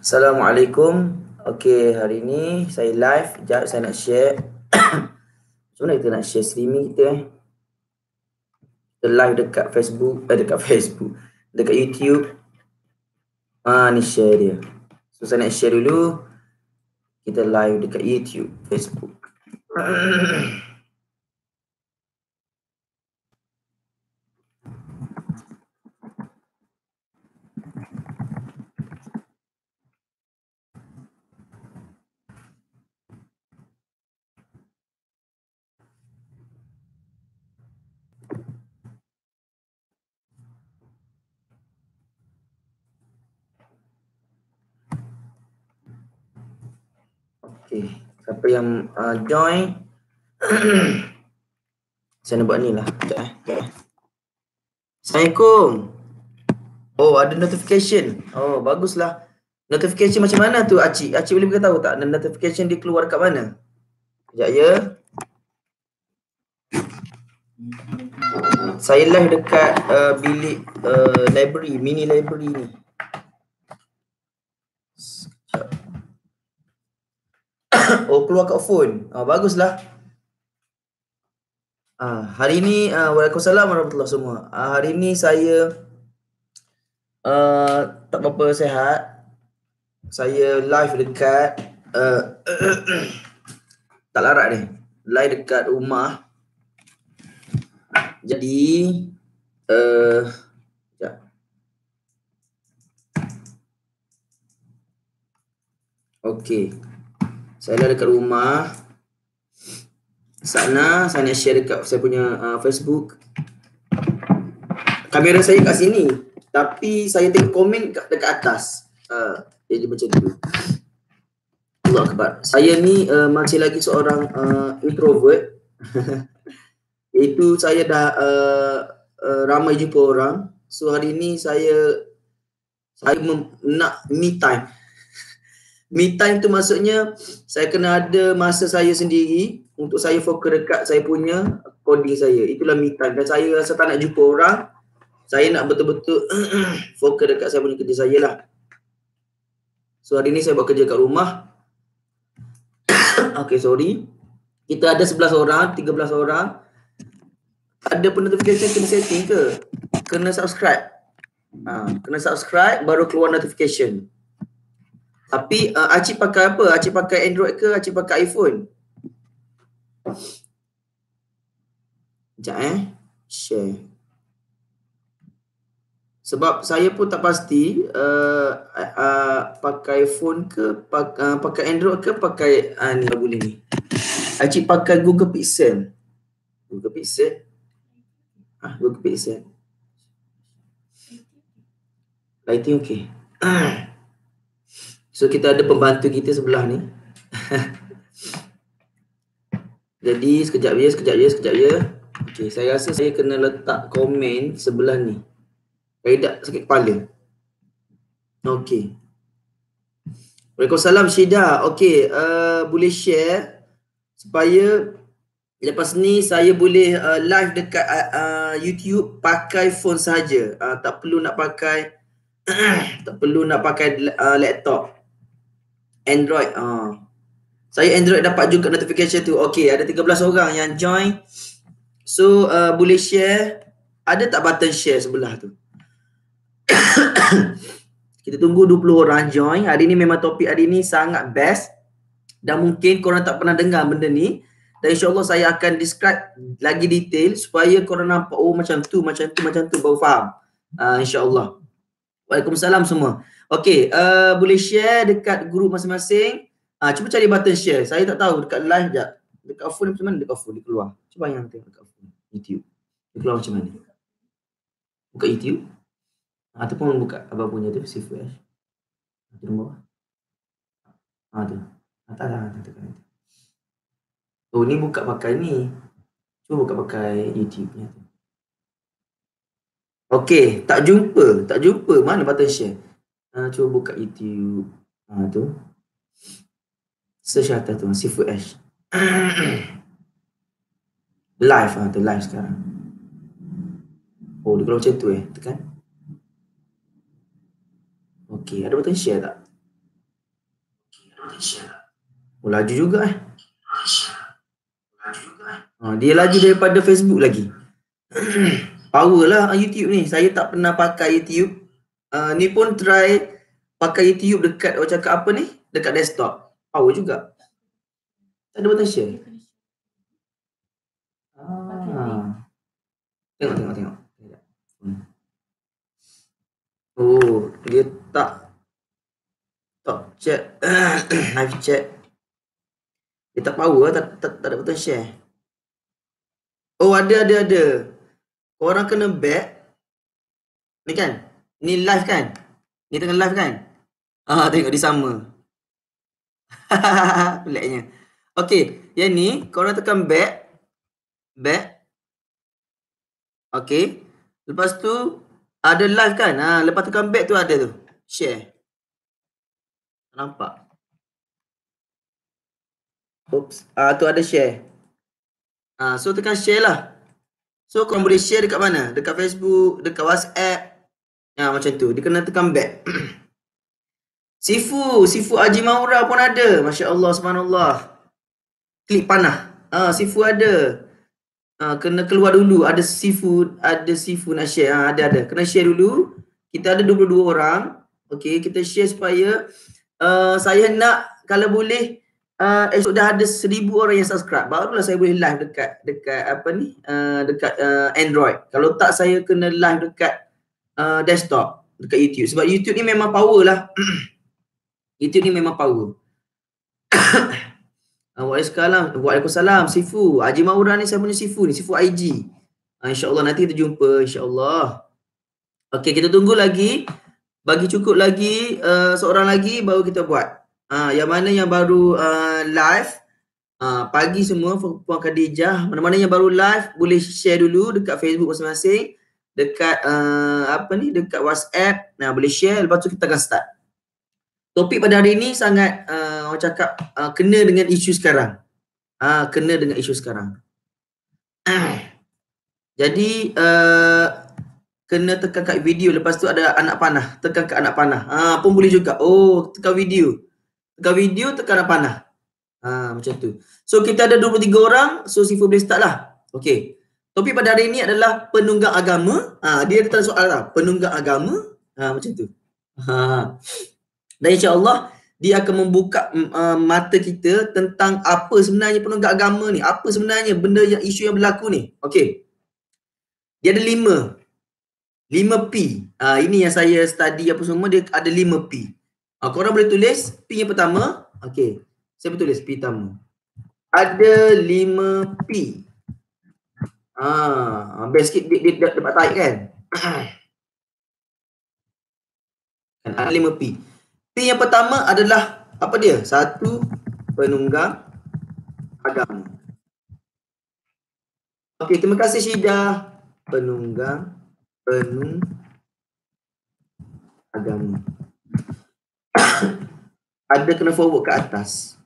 Assalamualaikum. Okey, hari ni saya live. Sekejap saya nak share. Macam mana kita nak share streaming kita Kita live dekat Facebook, dekat YouTube. Ni share dia. So saya nak share dulu. Kita live dekat YouTube, Facebook. Okay, siapa yang join saya nak buat ni lah. Sekejap. Assalamualaikum. Oh, ada notification. Oh, baguslah. Notification macam mana tu, Acik? Acik boleh beritahu tak? Notification dia keluar dekat mana? Sekejap ya. Saya live dekat bilik library, mini library ni. Oh, keluar kat phone. Baguslah. Hari ni Waalaikumsalam warahmatullahi semua. Hari ni saya tak berapa sihat. Saya live dekat tak larat ni. Live dekat rumah. Jadi sekejap. Okey. Saya dah dekat rumah. Sana saya nak share dekat saya punya Facebook. Kamera saya kat sini, tapi saya tengok komen dekat atas. Jadi macam tu. Allah Akbar. Saya ni masih lagi seorang introvert. Itu saya dah ramai jumpa orang. So hari ni saya nak me time. Me time tu maksudnya saya kena ada masa saya sendiri untuk saya fokus dekat saya punya coding saya. Itulah me time. Dan saya rasa tak nak jumpa orang. Saya nak betul-betul fokus dekat saya punya kerja saya lah. So hari ni saya buat kerja kat rumah. Okay, sorry. Kita ada 11 orang, 13 orang. Ada pun notification kena setting ke? Kena subscribe. Kena subscribe baru keluar notification. Tapi Acik pakai apa? Acik pakai Android ke? Acik pakai iPhone? Sekejap share. Sebab saya pun tak pasti pakai phone ke, pakai Android ke, pakai ni lah boleh ni. Acik pakai Google Pixel. Google Pixel. Google Pixel. Lighting okey. So kita ada pembantu kita sebelah ni. Jadi sekejap ya. Okey, saya rasa saya kena letak komen sebelah ni. Saya tak sakit kepala. Okey. Waalaikumsalam Syida. Okey, boleh share supaya lepas ni saya boleh live dekat YouTube pakai phone saja. Tak perlu nak pakai laptop. Android. Saya Android dapat juga notification tu. Okey, ada 13 orang yang join. So boleh share. Ada tak button share sebelah tu? Kita tunggu 20 orang join. Hari ni memang topik hari ni sangat best. Dan mungkin korang tak pernah dengar benda ni. Dan insyaAllah saya akan describe lagi detail supaya korang nampak macam tu baru faham. InsyaAllah. Waalaikumsalam semua. Okey, boleh share dekat group masing-masing. Cuba cari button share. Saya tak tahu dekat live jap. Dekat phone macam mana? Dekat phone dia keluar. Cuba yang tengok dekat phone YouTube. Dia keluar macam mana? Buka YouTube. Ataupun buka abang punya tu, si Flash. Tu bawah. Tu. Atas. Oh, ni buka pakai ni. Cuba buka pakai YouTube ni. Okey, tak jumpa. Mana button share? Cuba buka YouTube. Tu. Search atas tu, Seafood Ash. Live tu, live sekarang. Oh, dia kalau macam tu tekan. Okey, ada button share tak? Oh, laju juga dia laju daripada Facebook lagi. Power lah YouTube ni. Saya tak pernah pakai YouTube. Ni pun try pakai YouTube dekat orang cakap apa ni? Dekat desktop. Power juga. Tak ada button share. Tengok. Oh, dia tak chat. Live chat. Dia tak power, tak ada button share. Oh, ada. Korang kena back. Ni kan? Ni live kan? Ni tengah live kan? Tengok dia sama. Peliknya. Okey, yang ni korang tekan back. Okey. Lepas tu ada live kan? Lepas tekan back tu ada tu. Share. Nampak? Oops. Tu ada share. So tekan share lah. So korang boleh share dekat mana? Dekat Facebook, dekat WhatsApp. Macam tu. Dia kena tekan back. Sifu Haji Maura pun ada. Masya Allah, subhanallah. Klik panah. Sifu ada. Kena keluar dulu. Ada Sifu nak share. Ada. Kena share dulu. Kita ada 22 orang. Okey, kita share supaya saya nak kalau boleh esok dah ada 1,000 orang yang subscribe. Barulah saya boleh live dekat apa ni? Dekat Android. Kalau tak saya kena live dekat desktop, dekat YouTube. Sebab YouTube ni memang power lah. YouTube ni memang power. Waalaikumsalam. Sifu Haji Maura ni saya punya Sifu ni, Sifu IG. InsyaAllah nanti kita jumpa, insyaAllah. Okey, kita tunggu lagi. Bagi cukup lagi seorang lagi baru kita buat. Yang mana yang baru live pagi semua, Puan Khadijah, mana-mana yang baru live boleh share dulu dekat Facebook masing-masing, dekat dekat WhatsApp. Boleh share, lepas tu kita akan start. Topik pada hari ni sangat orang cakap kena dengan isu sekarang. Jadi kena tekan kat video, lepas tu ada anak panah, tekan kat anak panah. Pun boleh juga. Oh, tekan video, tekan anak panah. Macam tu. So kita ada 23 orang, so Sifu boleh start lah. Okey. Topik pada hari ni adalah penunggang agama. Dia ada soal lah, penunggang agama. Macam tu. Dan insya-Allah dia akan membuka mata kita tentang apa sebenarnya penunggang agama ni. Apa sebenarnya benda yang isu yang berlaku ni. Okey. Dia ada 5 P. Ini yang saya study apa semua, dia ada 5 P. Korang boleh tulis P yang pertama. Okey. Saya tulis P pertama. Ada 5 P. Best sikit dia dapat tarik kan. Ada 5 P. P yang pertama adalah apa dia? 1, penunggang agama. Okey, terima kasih Syida. Penunggang agama. Ada kena forward ke atas.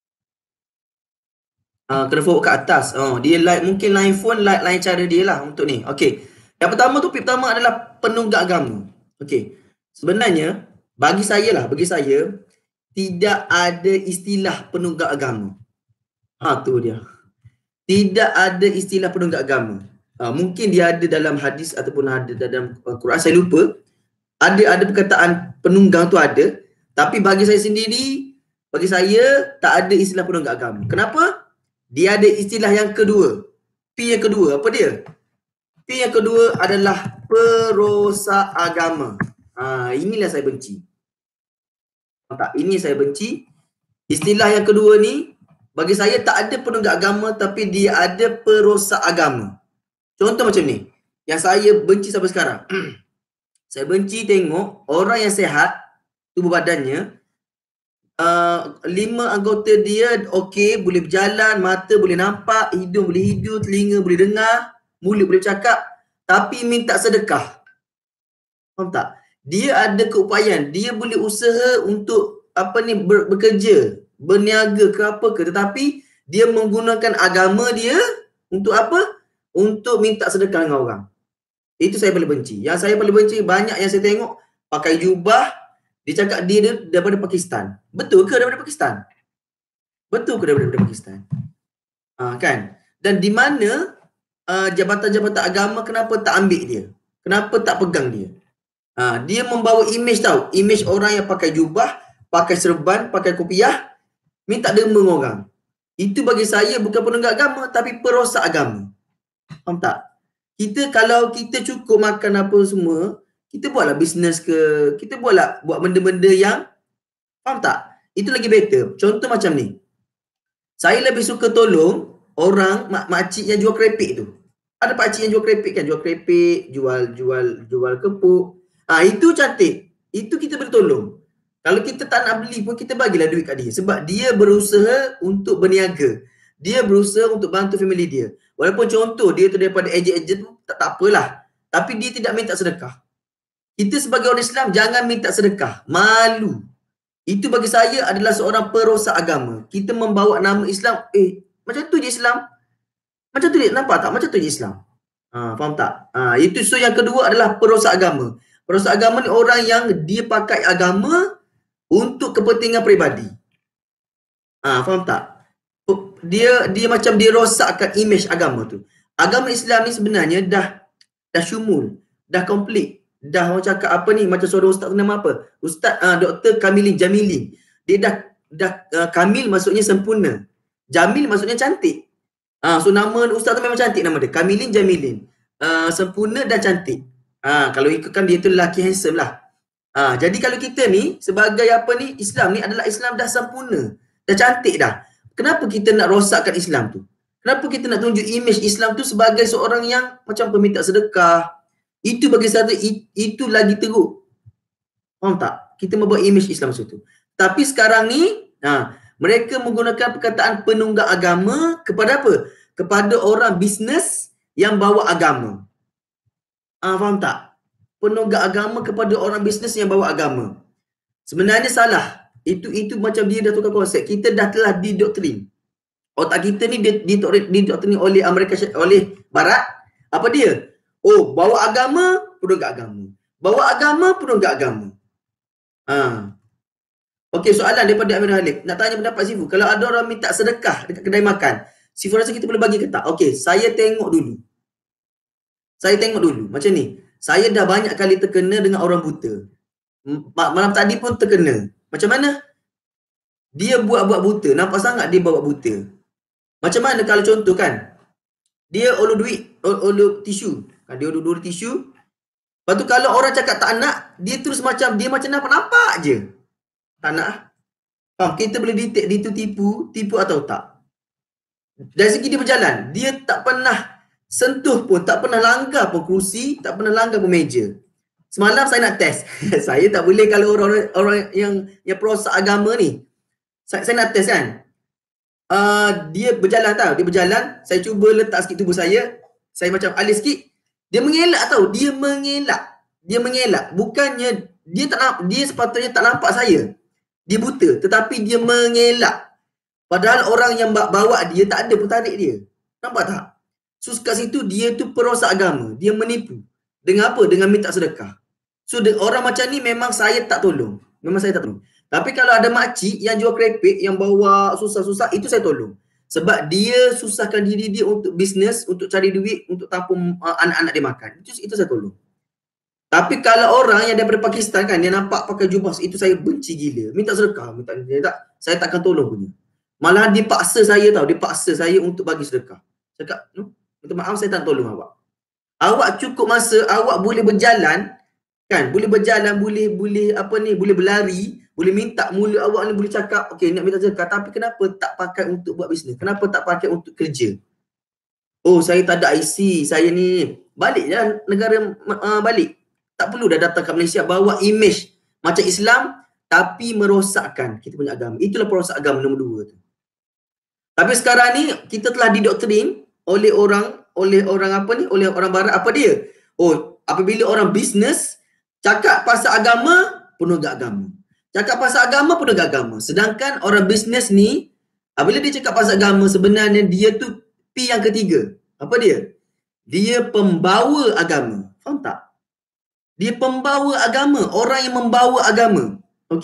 Kena forward ke atas. Dia like, mungkin lain phone, lain cara dia lah untuk ni. Okey. Yang pertama, topik pertama adalah penunggang agama. Okey. Sebenarnya bagi saya tidak ada istilah penunggang agama. Tu dia. Tidak ada istilah penunggang agama. Mungkin dia ada dalam hadis ataupun ada dalam Quran, saya lupa. Ada perkataan penunggang tu ada, tapi bagi saya sendiri, tak ada istilah penunggang agama. Kenapa? Dia ada istilah yang kedua. P yang kedua, apa dia? P yang kedua adalah perosak agama. Inilah saya benci. Ini saya benci. Istilah yang kedua ni, bagi saya tak ada penunggang agama, tapi dia ada perosak agama. Contoh macam ni, yang saya benci sampai sekarang. Saya benci tengok orang yang sihat, tubuh badannya, 5 anggota dia okey, boleh berjalan, mata boleh nampak, hidung boleh hidup, telinga boleh dengar, mulut boleh bercakap, tapi minta sedekah. Faham tak? Dia ada keupayaan, dia boleh usaha untuk bekerja, berniaga ke apa ke, tetapi dia menggunakan agama dia untuk apa? Untuk minta sedekah dengan orang. Itu saya paling benci. Yang saya paling benci, banyak yang saya tengok pakai jubah, dia cakap dia daripada Pakistan. Betul ke daripada Pakistan? Betul ke daripada Pakistan? Kan? Dan di mana jabatan-jabatan agama kenapa tak ambil dia? Kenapa tak pegang dia? Dia membawa imej tau. Imej orang yang pakai jubah, pakai serban, pakai kopiah, minta derma orang. Itu bagi saya bukan penegak agama tapi perosak agama. Faham tak? Kalau kita cukup makan apa semua, kita buatlah bisnes ke, kita buat benda-benda yang, faham tak? Itu lagi better. Contoh macam ni. Saya lebih suka tolong orang makcik yang jual kerepek tu. Ada pakcik yang jual kerepek kan, jual kerepek, jual kepuk. Itu cantik. Itu kita boleh tolong. Kalau kita tak nak beli pun, kita bagilah duit kat dia. Sebab dia berusaha untuk berniaga. Dia berusaha untuk bantu family dia. Walaupun contoh dia tu daripada ejen-ejen tu, tak apalah. Tapi dia tidak minta sedekah. Kita sebagai orang Islam jangan minta sedekah. Malu. Itu bagi saya adalah seorang perosak agama. Kita membawa nama Islam. Macam tu je Islam. Macam tu je. Nampak tak? Macam tu je Islam. Faham tak? Itu so yang kedua adalah perosak agama. Perosak agama ni orang yang dia pakai agama untuk kepentingan peribadi. Faham tak? Dia macam dia rosakkan imej agama tu. Agama Islam ni sebenarnya dah syumul, dah komplit. Dah orang cakap apa ni, macam seorang ustaz tu nama apa? Ustaz Dr. Kamilin Jamilin. Dia dah Kamil maksudnya sempurna. Jamil maksudnya cantik. So nama ustaz tu memang cantik nama dia. Kamilin Jamilin. Sempurna dan cantik. Kalau ikutkan dia tu lelaki handsome lah. Jadi kalau kita ni sebagai apa ni, Islam ni adalah Islam dah sempurna. Dah cantik dah. Kenapa kita nak rosakkan Islam tu? Kenapa kita nak tunjuk imej Islam tu sebagai seorang yang macam peminta sedekah? Itu bagi saya itu lagi teruk. Faham tak? Kita membuat imej Islam macam tu. Tapi sekarang ni mereka menggunakan perkataan penunggak agama kepada apa? Kepada orang bisnes yang bawa agama. Faham tak? Penunggak agama kepada orang bisnes yang bawa agama. Sebenarnya salah. Itu macam dia dah tukar konsep. Kita dah telah didoktrin. Otak kita ni didoktrin oleh Amerika, oleh Barat. Apa dia? Bawa agama, penunggak agama. Bawa agama, penunggak agama. Okey, soalan daripada Amir Halif. Nak tanya pendapat Sifu. Kalau ada orang minta sedekah dekat kedai makan, Sifu rasa kita boleh bagi ke tak? Okey, saya tengok dulu. Macam ni. Saya dah banyak kali terkena dengan orang buta. Malam tadi pun terkena. Macam mana? Dia buat buta. Nampak sangat dia bawa buta. Macam mana kalau contoh kan? Dia ulu duit, ulu tisu. Dia ulu tisu. Lepas tu kalau orang cakap tak nak, dia terus macam, dia macam nampak-nampak je. Tak nak. Faham? Kita boleh detect dia tu tipu atau tak. Dari segi dia berjalan, dia tak pernah sentuh pun, tak pernah langgar pun kerusi, tak pernah langgar pun meja. Semalam saya nak test. Saya tak boleh kalau orang yang perosak agama ni. Saya nak test kan. Dia berjalan tau. Dia berjalan. Saya cuba letak sikit tubuh saya. Saya macam alih sikit. Dia mengelak tau. Dia mengelak. Bukannya dia sepatutnya tak nampak saya. Dia buta. Tetapi dia mengelak. Padahal orang yang bawa dia tak ada pun tarik dia. Nampak tak? So kat situ dia tu perosak agama. Dia menipu. Dengan apa? Dengan minta sedekah. So orang macam ni memang saya tak tolong. Tapi kalau ada makcik yang jual kerepek, yang bawa susah-susah, itu saya tolong. Sebab dia susahkan diri dia untuk bisnes, untuk cari duit, untuk tampung anak-anak dia makan. Itu saya tolong. Tapi kalau orang yang daripada Pakistan kan, dia nampak pakai jubah, itu saya benci gila. Minta sedekah, saya takkan tolong punya. Malahan dia paksa saya tau, dia paksa saya untuk bagi sedekah. Cakap, minta maaf saya tak tolong awak. Awak cukup masa, awak boleh berjalan, kan, boleh berjalan, boleh berlari, boleh minta, mulut awak ni boleh cakap, okey nak minta sedekah, tapi kenapa tak pakai untuk buat bisnes? Kenapa tak pakai untuk kerja? Saya tak ada IC, saya ni balik je negara, balik. Tak perlu dah datang ke Malaysia bawa imej macam Islam tapi merosakkan kita punya agama. Itulah perosak agama nombor 2 tu. Tapi sekarang ni kita telah didoktrin oleh orang Barat. Apa dia? Apabila orang bisnes cakap pasal agama, penunggak agama. Cakap pasal agama, penunggak agama. Sedangkan orang bisnes ni, apabila dia cakap pasal agama, sebenarnya dia tu P yang ketiga. Apa dia? Dia pembawa agama. Faham tak? Dia pembawa agama. Orang yang membawa agama. Okey.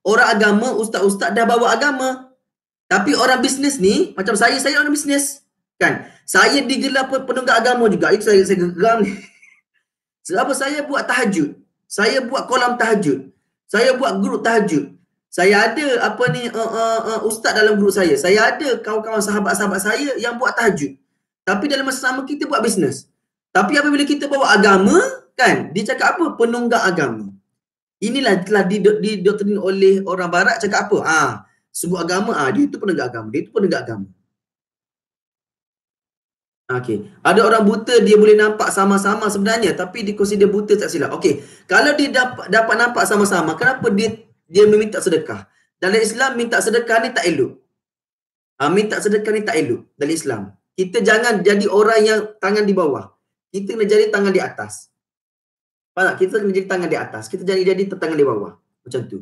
Orang agama, ustaz-ustaz dah bawa agama. Tapi orang bisnes ni, macam saya orang bisnes. Kan? Saya digelar penunggak agama juga. Itu saya geram ni. Sebab saya buat tahajud. Saya buat kolam tahajud. Saya buat grup tahajud. Saya ada ustaz dalam grup saya. Saya ada kawan-kawan sahabat-sahabat saya yang buat tahajud. Tapi dalam masa sama kita buat bisnes. Tapi apabila kita bawa agama, kan? Dia cakap apa? Penunggak agama. Inilah telah didoktrin oleh orang barat cakap apa? Sebut agama, dia itu penegak agama. Dia itu penegak agama. Okey. Ada orang buta dia boleh nampak sama-sama sebenarnya tapi dia consider buta tak silap. Okey. Kalau dia dapat nampak sama-sama, kenapa dia meminta sedekah? Dalam Islam minta sedekah ni tak elok. Minta sedekah ni tak elok dalam Islam. Kita jangan jadi orang yang tangan di bawah. Kita kena jadi tangan di atas. Faham tak? Kita kena jadi tangan di atas. Kita jangan jadi tangan di bawah. Macam tu.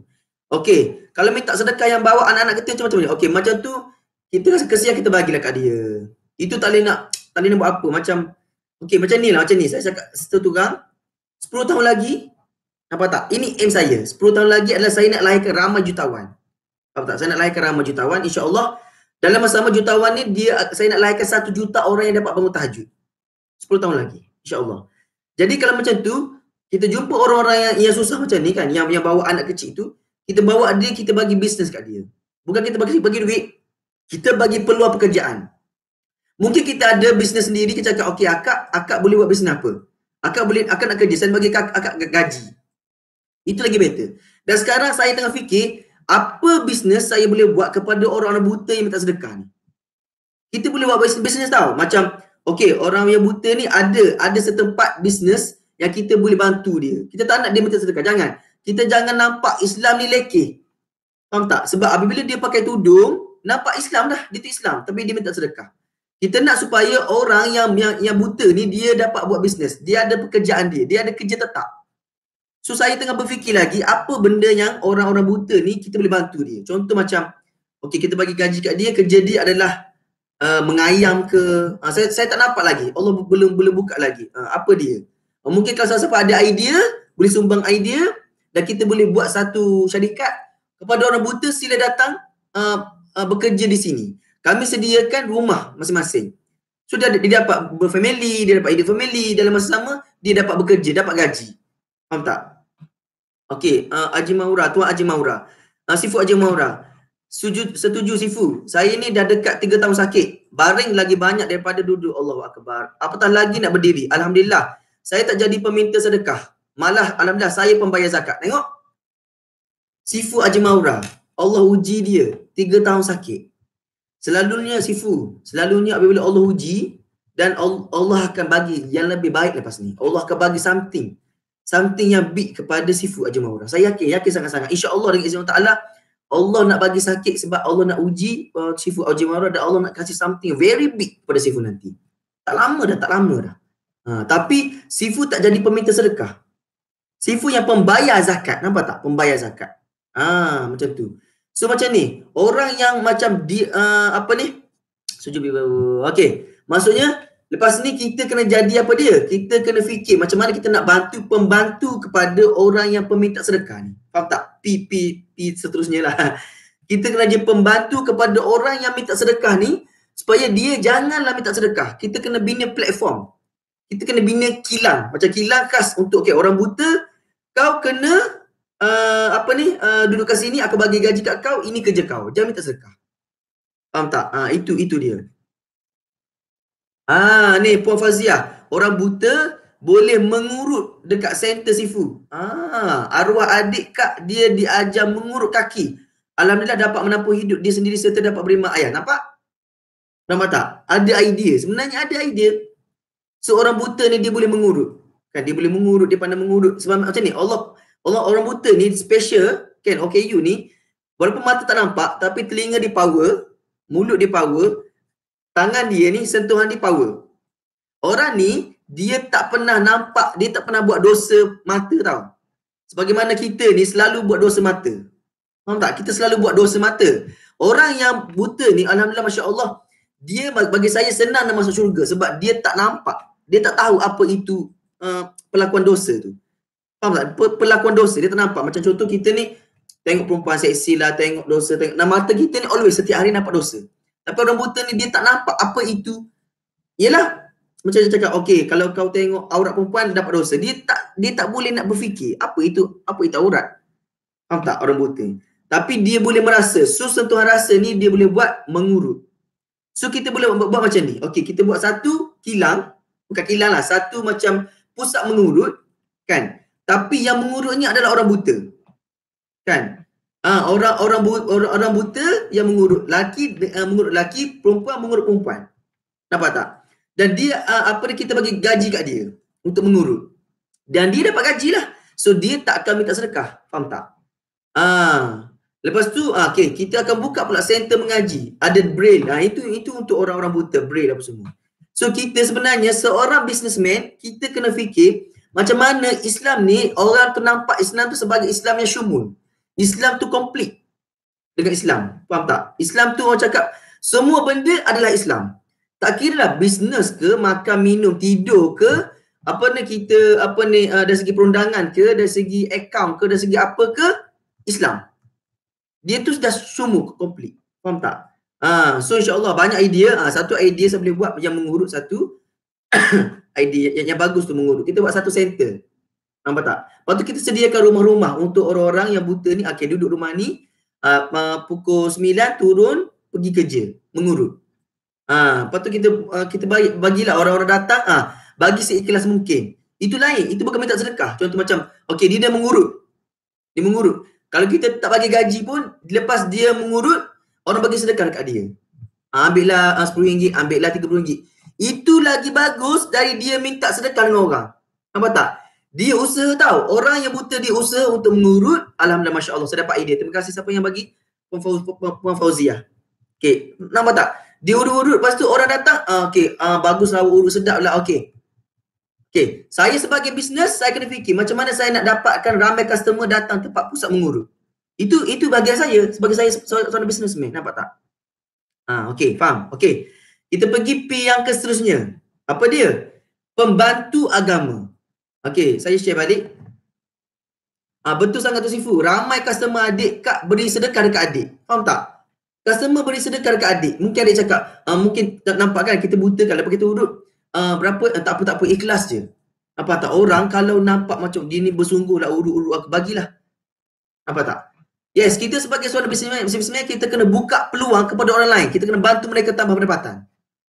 Okey. Kalau minta sedekah yang bawa anak-anak kita macam mana? Okey, macam tu kita rasa kesian kita bagilah kat dia. Itu tak boleh nak buat apa. Macam okey, macam ni lah. Macam ni. Saya cakap seterang 10 tahun lagi. Nampak tak? Ini aim saya. 10 tahun lagi adalah saya nak lahirkan ramai jutawan. Nampak tak? Saya nak lahirkan ramai jutawan. InsyaAllah dalam masa jutawan ni saya nak lahirkan 1 juta orang yang dapat bangun tahajud. 10 tahun lagi. InsyaAllah. Jadi kalau macam tu, kita jumpa orang-orang yang susah macam ni kan, yang bawa anak kecil tu, kita bawa dia, kita bagi bisnes kat dia. Bukan kita bagi duit, kita bagi peluang pekerjaan. Mungkin kita ada bisnes sendiri, kita cakap, okey akak boleh buat bisnes apa? Akak nak kerja, saya bagi akak gaji. Itu lagi better. Dan sekarang saya tengah fikir, apa bisnes saya boleh buat kepada orang-orang buta yang minta sedekah ni? Kita boleh buat bisnes tau. Macam, okey, orang yang buta ni ada setempat bisnes yang kita boleh bantu dia. Kita tak nak dia minta sedekah. Jangan. Kita jangan nampak Islam ni lekeh. Faham tak? Sebab apabila dia pakai tudung, nampak Islam dah. Dia tu Islam. Tapi dia minta sedekah. Kita nak supaya orang yang buta ni, dia dapat buat bisnes. Dia ada pekerjaan dia. Dia ada kerja tetap. So, saya tengah berfikir lagi, apa benda yang orang-orang buta ni, kita boleh bantu dia. Contoh macam, okey, kita bagi gaji kat dia, kerja dia adalah mengayam ke. Saya tak nampak lagi. Allah belum buka lagi. Apa dia? Mungkin kalau siapa ada idea, boleh sumbang idea dan kita boleh buat satu syarikat kepada orang buta, sila datang bekerja di sini. Kami sediakan rumah masing-masing. So dia dapat berfamily, dia dapat idea family, dalam masa sama dia dapat bekerja, dapat gaji. Faham tak? Okey, Haji Maura, Tuan Haji Maura. Sifu Haji Maura. Setuju Sifu. Saya ni dah dekat 3 tahun sakit. Baring lagi banyak daripada duduk. Allahu Akbar. Apatah lagi nak berdiri. Alhamdulillah. Saya tak jadi peminta sedekah. Malah alhamdulillah saya pembayar zakat. Tengok. Sifu Haji Maura. Allah uji dia 3 tahun sakit. Selalunya Sifu, selalunya apabila Allah uji dan Allah akan bagi yang lebih baik lepas ni. Allah akan bagi something yang big kepada Sifu Haji Maura. Saya yakin sangat-sangat. InsyaAllah dengan izin Allah, Allah nak bagi sakit sebab Allah nak uji Sifu Haji Maura dan Allah nak kasih something very big kepada Sifu nanti. Tak lama dah. Tapi Sifu tak jadi peminta sedekah. Sifu yang pembayar zakat. Nampak tak? Pembayar zakat. Macam tu. So macam ni. Orang yang macam okey. Maksudnya lepas ni kita kena jadi apa dia? Kita kena fikir macam mana kita nak bantu pembantu kepada orang yang peminta sedekah ni. Faham tak? P seterusnya lah. Kita kena jadi pembantu kepada orang yang minta sedekah ni supaya dia janganlah minta sedekah. Kita kena bina platform. Kita kena bina kilang. Macam kilang khas untuk orang buta, kau kena duduk kat sini, aku bagi gaji kat kau, ini kerja kau. Jangan minta sedekah. Faham tak? Itu dia. Ni Puan Faziah. Orang buta boleh mengurut dekat center Sifu. Arwah adik kak dia diajar mengurut kaki. Alhamdulillah dapat menampung hidup dia sendiri serta dapat beri mak ayah. Nampak tak? Ada idea. Sebenarnya ada idea. Seorang buta ni dia boleh mengurut. Kan dia boleh mengurut, dia pandai mengurut. Sebab macam ni, Allah orang buta ni special kan, OKU ni walaupun mata tak nampak tapi telinga dia power, mulut dia power, tangan dia ni sentuhan dia power. Orang ni dia tak pernah nampak, dia tak pernah buat dosa mata tau. Sebagaimana kita ni selalu buat dosa mata. Faham tak? Kita selalu buat dosa mata. Orang yang buta ni alhamdulillah masya-Allah, dia bagi saya senang nak masuk syurga sebab dia tak nampak. Dia tak tahu apa itu pelakuan dosa tu. Faham tak? Pelakuan dosa dia tak nampak. Macam contoh kita ni tengok perempuan seksi lah, tengok dosa, tengok. Nah, mata kita ni always setiap hari nampak dosa. Tapi orang buta ni dia tak nampak apa itu. Yelah, macam saya cakap, okey, kalau kau tengok aurat perempuan dapat dosa. Dia tak boleh nak berfikir apa itu aurat. Faham tak orang buta? Tapi dia boleh merasa. So sentuhan rasa ni dia boleh buat mengurut. So kita boleh buat macam ni. Okey, kita buat satu kilang, bukan kilang lah, satu macam pusat mengurut, kan? Tapi yang mengurut ni adalah orang buta. Kan? Orang buta yang mengurut laki, mengurut laki, perempuan mengurut perempuan. Nampak tak? Dan dia kita bagi gaji kat dia untuk mengurut. Dan dia dapat gaji lah. So dia tak akan minta sedekah. Faham tak? Lepas tu okay, kita akan buka pula center mengaji. Ada braille. Itu untuk orang-orang buta, braille apa semua. So kita sebenarnya seorang businessman, kita kena fikir macam mana Islam ni, orang tu nampak Islam tu sebagai Islam yang syumul. Islam tu complete dengan Islam. Faham tak? Islam tu orang cakap semua benda adalah Islam. Tak kira lah bisnes ke, makan, minum, tidur ke, dari segi perundangan ke, dari segi account ke, dari segi apa ke, Islam. Dia tu sudah semua complete. Faham tak? So insyaAllah banyak idea. Satu idea saya boleh buat yang mengurut satu idea yang bagus tu mengurut. Kita buat satu center. Nampak tak? Lepas tu kita sediakan rumah-rumah untuk orang-orang yang buta ni. Okay, duduk rumah ni pukul 9 turun pergi kerja mengurut. Lepas tu kita bagilah orang-orang datang bagi seikhlas mungkin. Itu lain. Itu bukan minta sedekah. Contoh macam okay, dia mengurut. Dia mengurut. Kalau kita tak bagi gaji pun, lepas dia mengurut, orang bagi sedekah dekat dia. Ambillah RM10, ambillah RM30. Itu lagi bagus dari dia minta sedekah dengan orang. Nampak tak? Dia usaha tahu. Orang yang buta dia usaha untuk mengurut. Alhamdulillah, Masya Allah. Saya dapat idea. Terima kasih siapa yang bagi? Puan Fauziah. Okay. Nampak tak? Dia urut-urut. Lepas tu orang datang. Okay. Baguslah urut sedap lah. Okay. Okay, saya sebagai bisnes, saya kena fikir macam mana saya nak dapatkan ramai customer datang tempat pusat mengurut. Itu bahagian saya, sebagai saya seorang businessman. Nampak tak? Okay, faham? Okay, kita pergi P yang seterusnya. Apa dia? Pembantu agama. Okay, saya share balik. Betul sangat tu Sifu. Ramai customer adik kak beri sedekah dekat adik. Faham tak? Customer beri sedekah dekat adik. Mungkin adik cakap, mungkin tak nampak kan kita buta kan, lepas kita urut. Berapa tak apa ikhlas je. Apa tak, orang kalau nampak macam dia ni bersungguh lah urut aku bagilah. Apa tak? Yes, kita sebagai seorang businessman kita kena buka peluang kepada orang lain. Kita kena bantu mereka tambah pendapatan.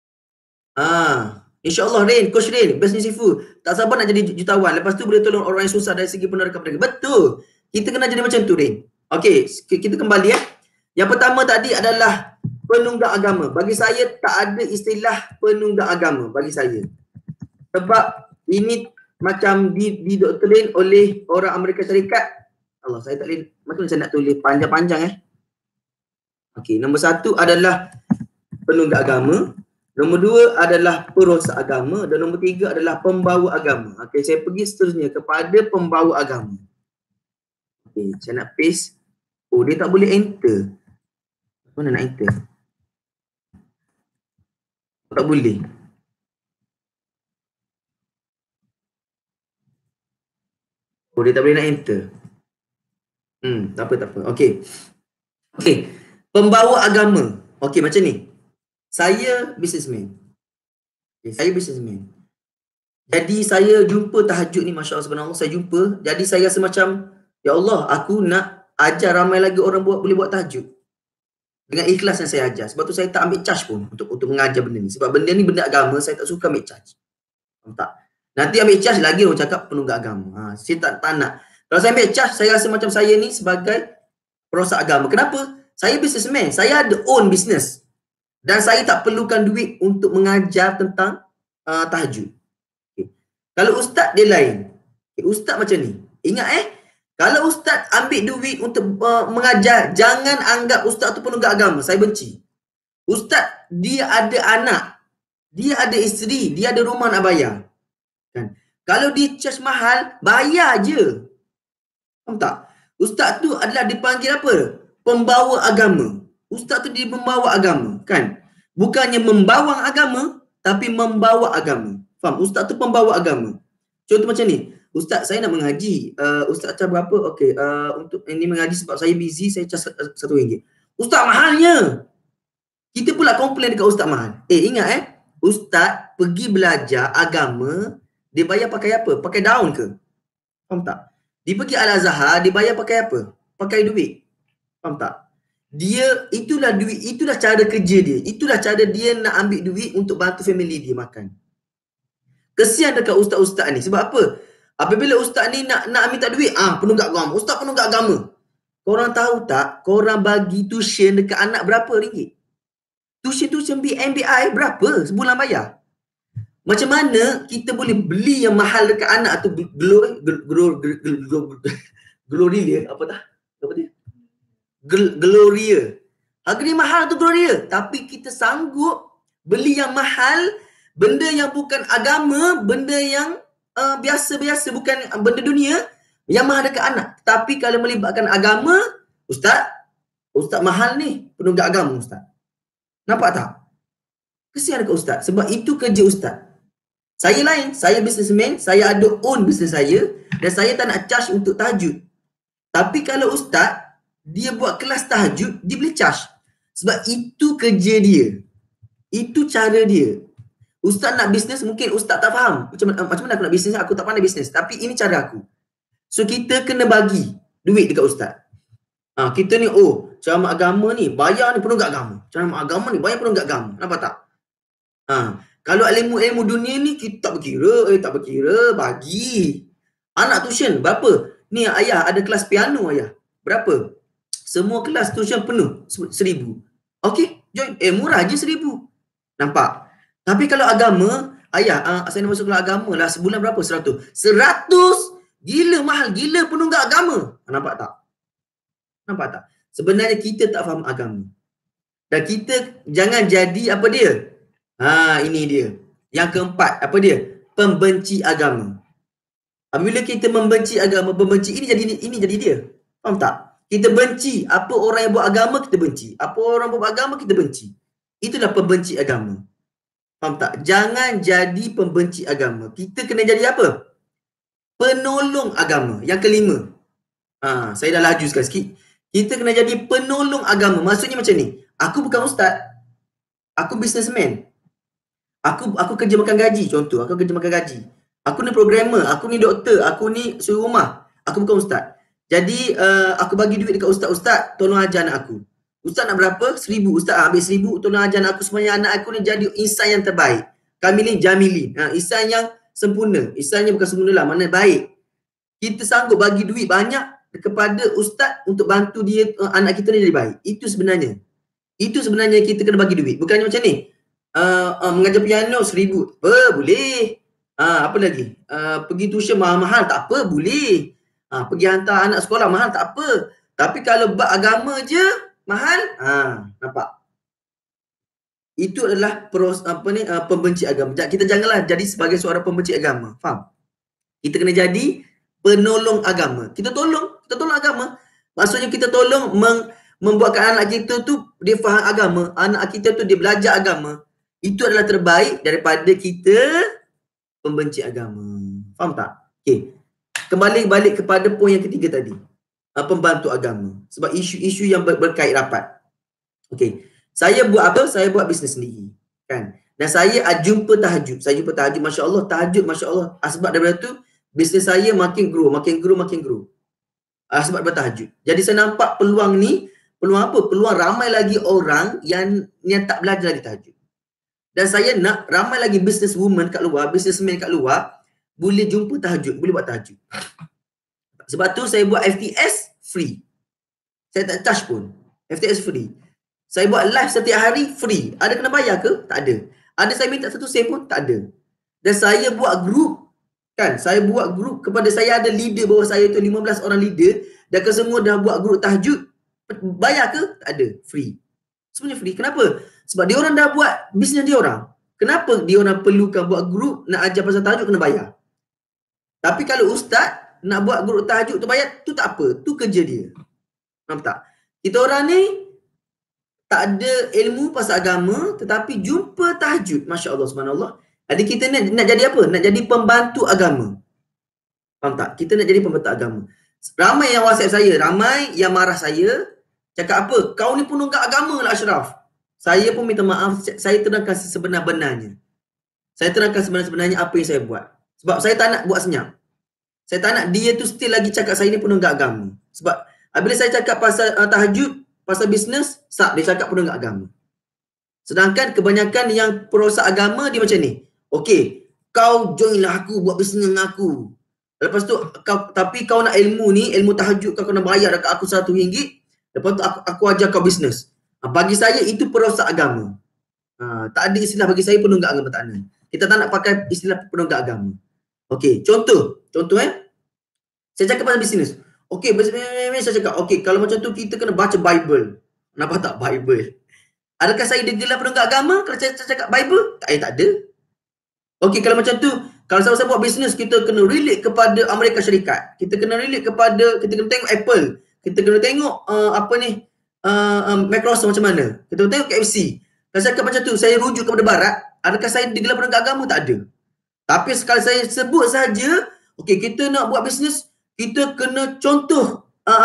InsyaAllah Coach Rain, Business Sifu tak sabar nak jadi jutawan. Lepas tu boleh tolong orang yang susah dari segi penerimaan mereka. Betul. Kita kena jadi macam tu Rain. Okay, kita kembali Yang pertama tadi adalah penunggang agama. Bagi saya tak ada istilah penunggang agama bagi saya. Sebab ini macam didoktrin oleh orang Amerika Syarikat. Allah, saya tak boleh, macam mana saya nak tulis panjang-panjang Okey, nombor satu adalah penunggang agama. Nombor dua adalah perosak agama. Dan nombor tiga adalah pembawa agama. Okey, saya pergi seterusnya kepada pembawa agama. Okey, saya nak paste. Oh, dia tak boleh enter. Mana nak enter? Tak boleh. Oh, dia tak boleh nak enter. Tak apa. Okey. Pembawa agama. Okey, macam ni. Saya businessman. Saya businessman. Jadi saya jumpa tahajud ni, Masya Allah, subhanallah, saya jumpa. Jadi saya rasa macam, ya Allah, aku nak ajar ramai lagi orang boleh buat tahajud. Dengan ikhlas yang saya ajar. Sebab tu saya tak ambil charge pun untuk mengajar benda ni. Sebab benda ni benda agama, saya tak suka ambil charge. Tak. Nanti ambil charge lagi orang cakap penunggang agama. Saya tak nak. Kalau saya ambil charge, saya rasa macam saya ni sebagai perosak agama. Kenapa? Saya businessman. Saya ada own business. Dan saya tak perlukan duit untuk mengajar tentang tahajud. Okay. Kalau ustaz dia lain. Ustaz macam ni. Ingat kalau ustaz ambil duit untuk mengajar, jangan anggap ustaz tu penunggang agama. Saya benci. Ustaz, dia ada anak. Dia ada isteri. Dia ada rumah nak bayar. Kan? Kalau dia charge mahal, bayar je. Faham tak? Ustaz tu adalah dipanggil apa? Pembawa agama. Ustaz tu dia membawa agama. Kan? Bukannya membawang agama, tapi membawa agama. Faham? Ustaz tu pembawa agama. Contoh macam ni. Ustaz saya nak mengaji. Ustaz charge berapa? Okey, untuk ini mengaji sebab saya busy, saya charge RM1. Ustaz mahalnya. Kita pula komplain dekat ustaz mahal. Ingat ustaz pergi belajar agama, dia bayar pakai apa? Pakai daun ke? Faham tak? Dia pergi Al-Azhar, dia bayar pakai apa? Pakai duit. Faham tak? Dia, itulah duit, itulah cara kerja dia. Itulah cara dia nak ambil duit untuk bantu family dia makan. Kesian dekat ustaz-ustaz ni. Sebab apa? Apabila ustaz ni nak minta duit, penunggak agama. Ustaz penunggak agama. Korang tahu tak, korang bagi tuition dekat anak berapa ringgit? Tuition MBI berapa sebulan bayar? Macam mana kita boleh beli yang mahal dekat anak tu Gloria, Gloria. Harga dia mahal tu Gloria, tapi kita sanggup beli yang mahal, benda yang bukan agama, benda yang biasa-biasa, bukan benda dunia, yang mahal dekat anak. Tapi kalau melibatkan agama, ustaz mahal ni penunggak agama ustaz. Nampak tak? Kesian dekat ustaz. Sebab itu kerja ustaz. Saya lain. Saya businessman. Saya ada own business saya. Dan saya tak nak charge untuk tahajud. Tapi kalau ustaz, dia buat kelas tahajud, dia boleh charge. Sebab itu kerja dia. Itu cara dia. Ustaz nak bisnes, mungkin ustaz tak faham. Macam mana aku nak bisnes? Aku tak pandai bisnes. Tapi ini cara aku. So kita kena bagi duit dekat ustaz. Kita ni, ceramah agama ni, bayar ni penunggak agama. Ceramah agama ni, bayar penunggak agama. Nampak tak? Kalau ilmu dunia ni, kita tak berkira, bagi. Anak tuition, berapa? Ni ayah, ada kelas piano ayah. Berapa? Semua kelas tuition penuh, RM1,000. Okey, join. Murah je RM1,000. Nampak? Tapi kalau agama, ayah, saya nak masuk kelas agama lah, sebulan berapa? $100. Gila mahal, gila penunggak agama. Nampak tak? Nampak tak? Sebenarnya kita tak faham agama. Dan kita jangan jadi apa dia? Ini dia. Yang keempat, apa dia? Pembenci agama. Apabila kita membenci agama, pembenci ini jadi dia. Faham tak? Kita benci apa orang yang buat agama, kita benci. Apa orang buat agama, kita benci. Itulah pembenci agama. Faham tak? Jangan jadi pembenci agama. Kita kena jadi apa? Penolong agama. Yang kelima. Saya dah laju sikit. Kita kena jadi penolong agama. Maksudnya macam ni. Aku bukan ustaz. Aku businessman. Aku kerja makan gaji. Contoh, aku kerja makan gaji. Aku ni programmer. Aku ni doktor. Aku ni suri rumah. Aku bukan ustaz. Jadi, aku bagi duit dekat ustaz-ustaz. Tolong ajar anak aku. Ustaz nak berapa? RM1,000. Ustaz ambil RM1,000. Tolong ajar anak aku. Supaya anak aku ni jadi insan yang terbaik. Kamilin, Jamilin. Insan yang sempurna. Insannya bukan sempurna lah. Mana baik. Kita sanggup bagi duit banyak kepada ustaz untuk bantu dia, anak kita ni jadi baik. Itu sebenarnya kita kena bagi duit. Bukannya macam ni. Mengajar piano RM1,000. Boleh. Apa lagi? Pergi tuition mahal-mahal tak apa, boleh. Pergi hantar anak sekolah mahal tak apa. Tapi kalau bab agama je mahal, nampak? Itu adalah pembenci agama. Kita janganlah jadi sebagai seorang pembenci agama. Faham? Kita kena jadi penolong agama. Kita tolong agama. Maksudnya kita tolong membuatkan anak kita tu dia faham agama, anak kita tu dia belajar agama. Itu adalah terbaik daripada kita pembenci agama. Faham tak? Okey. Kembali balik kepada poin yang ketiga tadi. Pembantu agama. Sebab isu-isu yang berkait rapat. Okey. Saya buat apa? Saya buat bisnes sendiri. Kan? Dan saya jumpa tahajud. Masya-Allah, tahajud masya-Allah. Sebab daripada tu bisnes saya makin grow. Sebab bertahajud. Jadi saya nampak peluang ni, peluang apa? Peluang ramai lagi orang yang tak belajar lagi tahajud. Dan saya nak ramai lagi businesswoman kat luar, businessman kat luar, boleh jumpa tahajud, boleh buat tahajud. Sebab tu saya buat FTS free. Saya tak charge pun. FTS free. Saya buat live setiap hari free. Ada kena bayar ke? Tak ada. Ada saya minta satu sen pun? Tak ada. Dan saya buat group. Kan? Saya buat group kepada saya ada leader bawah saya tu 15 orang leader. Dan kesemua dah buat group tahajud. Bayar ke? Tak ada. Free. Sebenarnya free. Kenapa? Sebab dia orang dah buat bisnes dia orang. Kenapa dia orang perlukan buat group nak ajar pasal tahajud kena bayar? Tapi kalau ustaz nak buat group tahajud tu bayar, tu tak apa. Tu kerja dia. Nampak tak? Kita orang ni tak ada ilmu pasal agama tetapi jumpa tahajud. Masya Allah, subhanallah. Jadi kita nak jadi apa? Nak jadi pembantu agama. Faham tak? Kita nak jadi pembentang agama. Ramai yang WhatsApp saya, ramai yang marah saya, cakap apa? Kau ni penunggak agama lah Ashraf. Saya pun minta maaf, saya terangkan sebenar-benarnya. Saya terangkan sebenar-benarnya apa yang saya buat. Sebab saya tak nak buat senyap. Saya tak nak dia tu still lagi cakap saya ni penunggak agama. Sebab bila saya cakap pasal tahajud, pasal bisnes, dia cakap penunggak agama. Sedangkan kebanyakan yang perosak agama dia macam ni. Okey, kau join lah aku buat bisnes dengan aku. Lepas tu tapi kau nak ilmu ni, ilmu tahajud kau kena bayar dekat aku RM100. Lepas tu aku ajar kau bisnes. Bagi saya itu perosak agama. Tak ada istilah bagi saya penunggak agama, tak ada. Kita tak nak pakai istilah penunggak agama. Okey, contoh saya cakap pasal bisnes. Okey, saya cakap, okey, kalau macam tu kita kena baca Bible. Nampak tak Bible? Adakah saya digelar penunggak agama kalau saya cakap Bible? Tak ada. Okey, kalau macam tu, kalau saya buat bisnes, kita kena relate kepada Amerika Syarikat. Kita kena relate kepada, kita kena tengok Apple. Kita kena tengok Microsoft macam mana. Kita kena tengok KFC. Kalau saya cakap macam tu, saya rujuk kepada Barat, adakah saya digelar penunggak agama? Tak ada. Tapi sekali saya sebut saja, okey, kita nak buat bisnes, kita kena contoh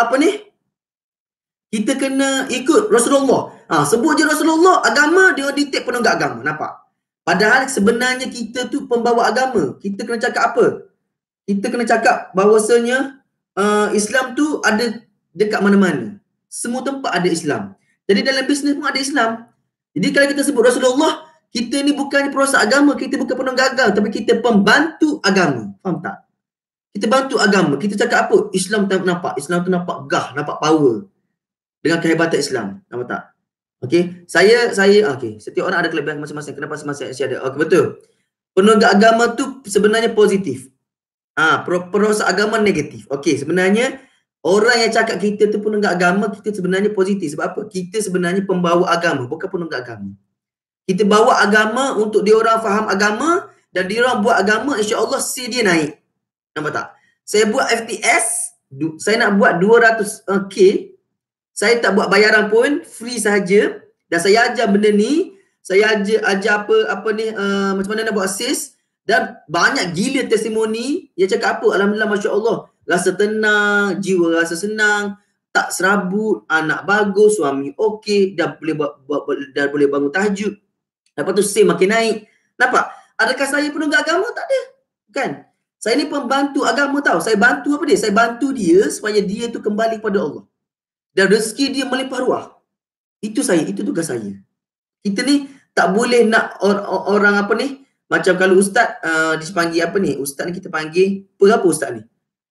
kita kena ikut Rasulullah. Sebut je Rasulullah, agama dia detect penunggak agama. Nampak? Padahal sebenarnya kita tu pembawa agama. Kita kena cakap apa? Kita kena cakap bahawasanya Islam tu ada dekat mana-mana. Semua tempat ada Islam. Jadi dalam bisnes pun ada Islam. Jadi kalau kita sebut Rasulullah, kita ni bukannya perosak agama, kita bukan penunggak agama, tapi kita pembantu agama. Faham tak? Kita bantu agama. Kita cakap apa? Islam tu nampak. Islam tu nampak gah, nampak power. Dengan kehebatan Islam. Nampak tak? Okey. Saya okey. Setiap orang ada kelebihan masing-masing. Kenapa masing-masing ada? Okey, betul. Penunggak agama tu sebenarnya positif. Perosak agama negatif. Okey, sebenarnya orang yang cakap kita tu penunggak agama, kita sebenarnya positif. Sebab apa? Kita sebenarnya pembawa agama, bukan penunggak agama. Kita bawa agama untuk dia orang faham agama dan dia orang buat agama, insya-Allah dia naik. Nampak tak? Saya buat FTS, saya nak buat 200k, saya tak buat bayaran pun, free saja. Dan saya ajar benda ni, saya ajar macam mana nak buat sis. Dan banyak gila testimoni yang cakap apa? Alhamdulillah, Masya Allah. Rasa tenang, jiwa rasa senang, tak serabut, anak bagus, suami okey, dah boleh bangun tahajud. Lepas tu sis makin naik. Nampak? Adakah saya penunggak agama? Tak ada. Kan? Saya ni pembantu agama tau. Saya bantu apa dia? Saya bantu dia supaya dia tu kembali kepada Allah. Dan rezeki dia melimpah ruah. Itu tugas saya. Kita ni tak boleh nak orang macam kalau ustaz dipanggil ustaz ni kita panggil apa ustaz ni?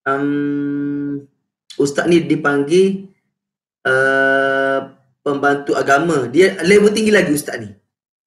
Ustaz ni dipanggil pembantu agama. Dia level tinggi lagi ustaz ni.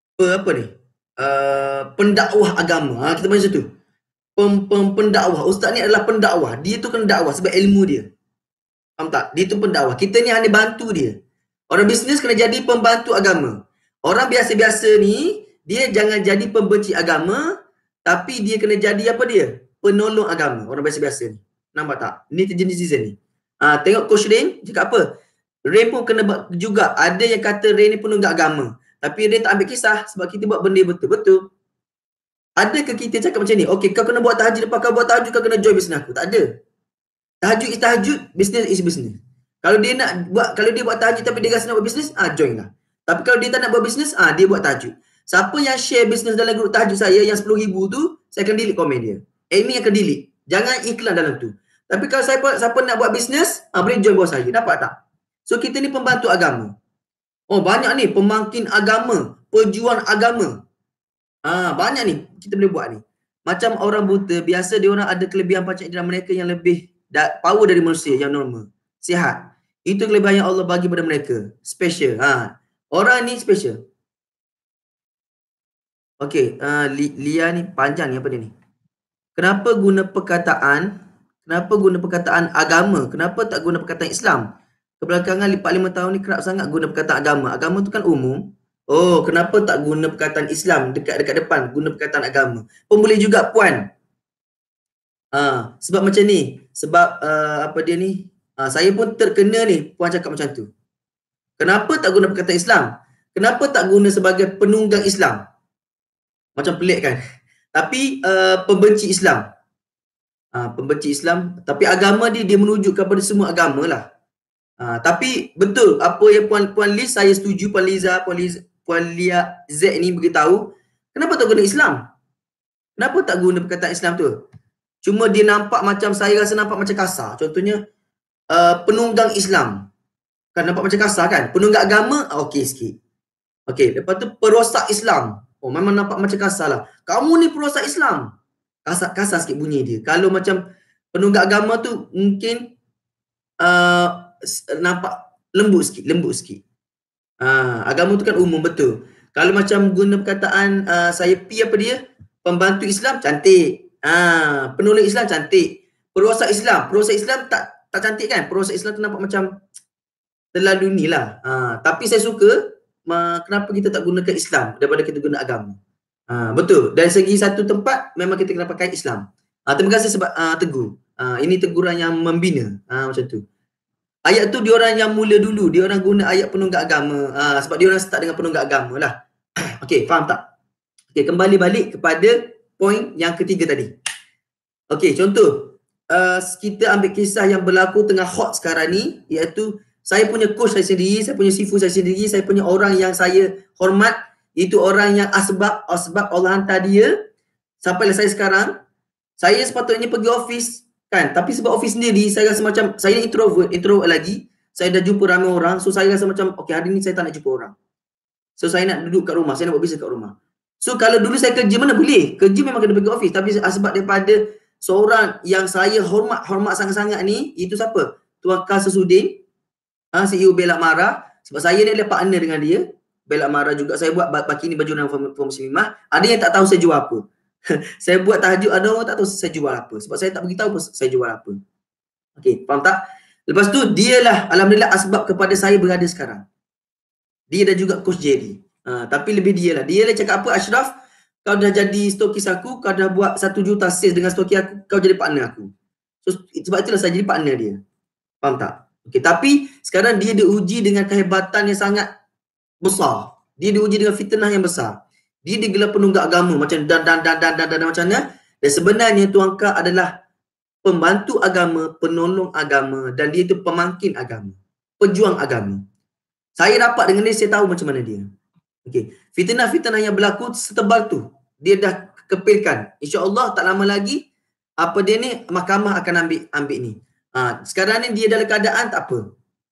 Pendakwah agama. Kita panggil tu. Pendakwah. Ustaz ni adalah pendakwah. Dia tu kena dakwah sebab ilmu dia. Faham tak? Dia tu pendakwah. Kita ni hanya bantu dia. Orang bisnes kena jadi pembantu agama. Orang biasa-biasa ni, dia jangan jadi pembenci agama, tapi dia kena jadi penolong agama. Orang biasa-biasa ni. Nampak tak? Ni netizen ni. Tengok Coach Rain, cakap apa? Rain pun kena juga. Ada yang kata Rain ni penunggak agama. Tapi Rain tak ambil kisah sebab kita buat benda betul-betul. Adakah kita cakap macam ni? Okey, kau kena buat tahajud, lepas kau buat tahajud, kau kena join bisnes aku. Tak ada. Tahajud is tahajud, business is business. Kalau dia buat tahajud tapi dia rasa nak buat bisnes, join lah. Tapi kalau dia tak nak buat bisnes, dia buat tahajud. Siapa yang share bisnes dalam grup tahajud saya yang 10,000 tu, saya akan delete komen dia. Admin akan delete. Jangan iklan dalam tu. Tapi kalau siapa nak buat bisnes, boleh join bawah saya. Nampak tak? So kita ni pembantu agama. Banyak ni pemangkin agama, pejuang agama. Banyak ni kita boleh buat ni. Macam orang buta, biasa dia orang ada kelebihan panca indera mereka yang lebih power dari manusia yang normal. Sihat. Itu kelebihan yang Allah bagi pada mereka. Special. Orang ni special. Okey, Lia ni panjang ni apa dia ni? Kenapa guna perkataan agama? Kenapa tak guna perkataan Islam? Kebelakangan 4-5 tahun ni kerap sangat guna perkataan agama. Agama tu kan umum. Kenapa tak guna perkataan Islam dekat depan, guna perkataan agama? Pun boleh juga puan. Sebab macam ni. Sebab saya pun terkena ni puan cakap macam tu. Kenapa tak guna perkataan Islam? Kenapa tak guna sebagai penunggang Islam? Macam pelik kan? Tapi pembenci Islam. pembenci Islam, tapi agama dia menuju kepada semua agama lah. Tapi betul apa yang Puan Liz, saya setuju. Puan Lia Z ni beritahu, kenapa tak guna Islam? Kenapa tak guna perkataan Islam tu? Cuma dia nampak macam, saya rasa nampak macam kasar. Contohnya penunggang Islam, kan nampak macam kasar kan? Penunggang agama, okey sikit. Okey, lepas tu perosak Islam. Oh, memang nampak macam kasar lah. Kamu ni perosak Islam. Kasar sikit bunyi dia. Kalau macam penunggang agama tu mungkin nampak lembut sikit. Agama tu kan umum, betul. Kalau macam guna perkataan saya P apa dia? Pembantu Islam, cantik. Penolong Islam, cantik. Perosak Islam tak cantik kan? Perosak Islam tu nampak macam terlalu ni lah. Tapi saya suka kenapa kita tak gunakan Islam daripada kita guna agama. Betul. Dari segi satu tempat memang kita kena pakai Islam. Terima kasih sebab tegur. Ini teguran yang membina. Macam tu. Ayat tu diorang yang mula dulu. Diorang guna ayat penunggak agama. Sebab diorang start dengan penunggak agama lah. Okey, faham tak? Okey, kembali balik kepada poin yang ketiga tadi. Okey, contoh. Kita ambil kisah yang berlaku tengah hot sekarang ni, iaitu saya punya coach saya sendiri, saya punya sifu saya sendiri, saya punya orang yang saya hormat, itu orang yang asbab Allah hantar dia sampailah saya sekarang. Saya sepatutnya pergi office kan, tapi sebab office sendiri saya rasa macam saya introvert lagi. Saya dah jumpa ramai orang, so saya rasa macam okey, hari ni saya tak nak jumpa orang. So saya nak duduk kat rumah, saya nak buat bisnes kat rumah. So kalau dulu saya kerja mana boleh, kerja memang kena pergi office, tapi sebab daripada seorang yang saya hormat sangat-sangat ni, itu siapa? Tuan Kal Sesudin, CEO Belak Mara. Sebab saya ni adalah partner dengan dia. Belak Mara juga saya buat baki ni baju nama Muslimah. Ada yang tak tahu saya jual apa. Saya buat tahajud, ada orang tak tahu saya jual apa. Sebab saya tak beritahu saya jual apa. Okey, faham tak? Lepas tu dialah alhamdulillah asbab kepada saya berada sekarang. Dia dah juga coach Jerry. Tapi lebih dialah. Dialah cakap apa, Ashraf, kau dah jadi stokis aku, kau dah buat 1 juta sales dengan stokis aku, kau jadi partner aku. So sebab itulah saya jadi partner dia. Faham tak? Okey, tapi sekarang dia diuji dengan kehebatan yang sangat besar. Dia diuji dengan fitnah yang besar. Dia digelar penunggak agama macam dan macam mana. Dan sebenarnya Tuan Kal adalah pembantu agama, penolong agama, dan dia itu pemangkin agama, pejuang agama. Saya rapat dengan dia, saya tahu macam mana dia. Okey, fitnah-fitnah yang berlaku setebal tu dia dah kepilkan. InsyaAllah tak lama lagi apa dia ni, mahkamah akan ambil ni. Sekarang ni dia dalam keadaan tak apa.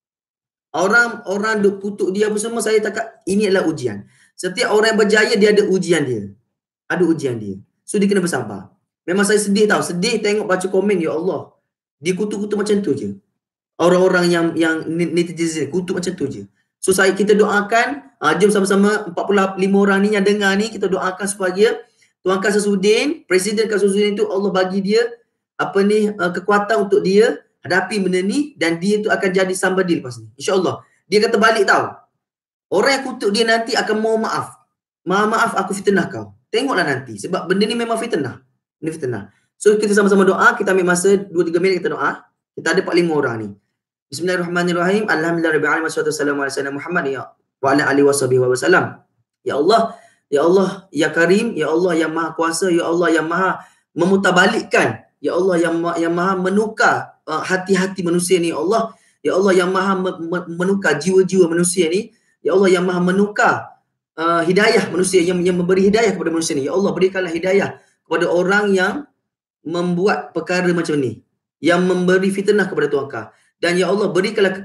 Orang duk kutuk dia apa semua, saya cakap ini adalah ujian. Setiap orang yang berjaya dia ada ujian dia. Ada ujian dia. So dia kena bersabar. Memang saya sedih tau. Sedih tengok baca komen, ya Allah. Dia kutuk-kutuk macam tu je. Orang-orang yang netizen kutuk macam tu je. So kita doakan, jom sama-sama 45 orang ni yang dengar ni, kita doakan supaya Tuan Kal Sesudin, Presiden Kal Sesudin tu Allah bagi dia kekuatan untuk dia hadapi benda ni, dan dia tu akan jadi somebody lepas ni. InsyaAllah. Dia kata balik tau. Orang yang kutuk dia nanti akan mohon maaf. Maaf aku fitnah kau. Tengoklah nanti. Sebab benda ni memang fitnah. Ini fitnah. So kita sama-sama doa. Kita ambil masa 2-3 minit kita doa. Kita ada 45 orang ni. Bismillahirrahmanirrahim. Alhamdulillahirrahmanirrahim. Wassalamualaikum warahmatullahi wabarakatuh. Wa ala alihi wasallam. Ya Allah. Ya Allah. Ya Karim. Ya Allah yang maha kuasa. Ya Allah yang maha memutabalikkan. Ya Allah yang maha menukar hati-hati manusia ni. Ya Allah. Ya Allah yang maha menukar jiwa-jiwa manusia ni. Ya Allah yang maha menukar hidayah manusia, yang memberi hidayah kepada manusia ni. Ya Allah, berikanlah hidayah kepada orang yang membuat perkara macam ni, yang memberi fitnah kepada Tuan Kal. Dan ya Allah, berikanlah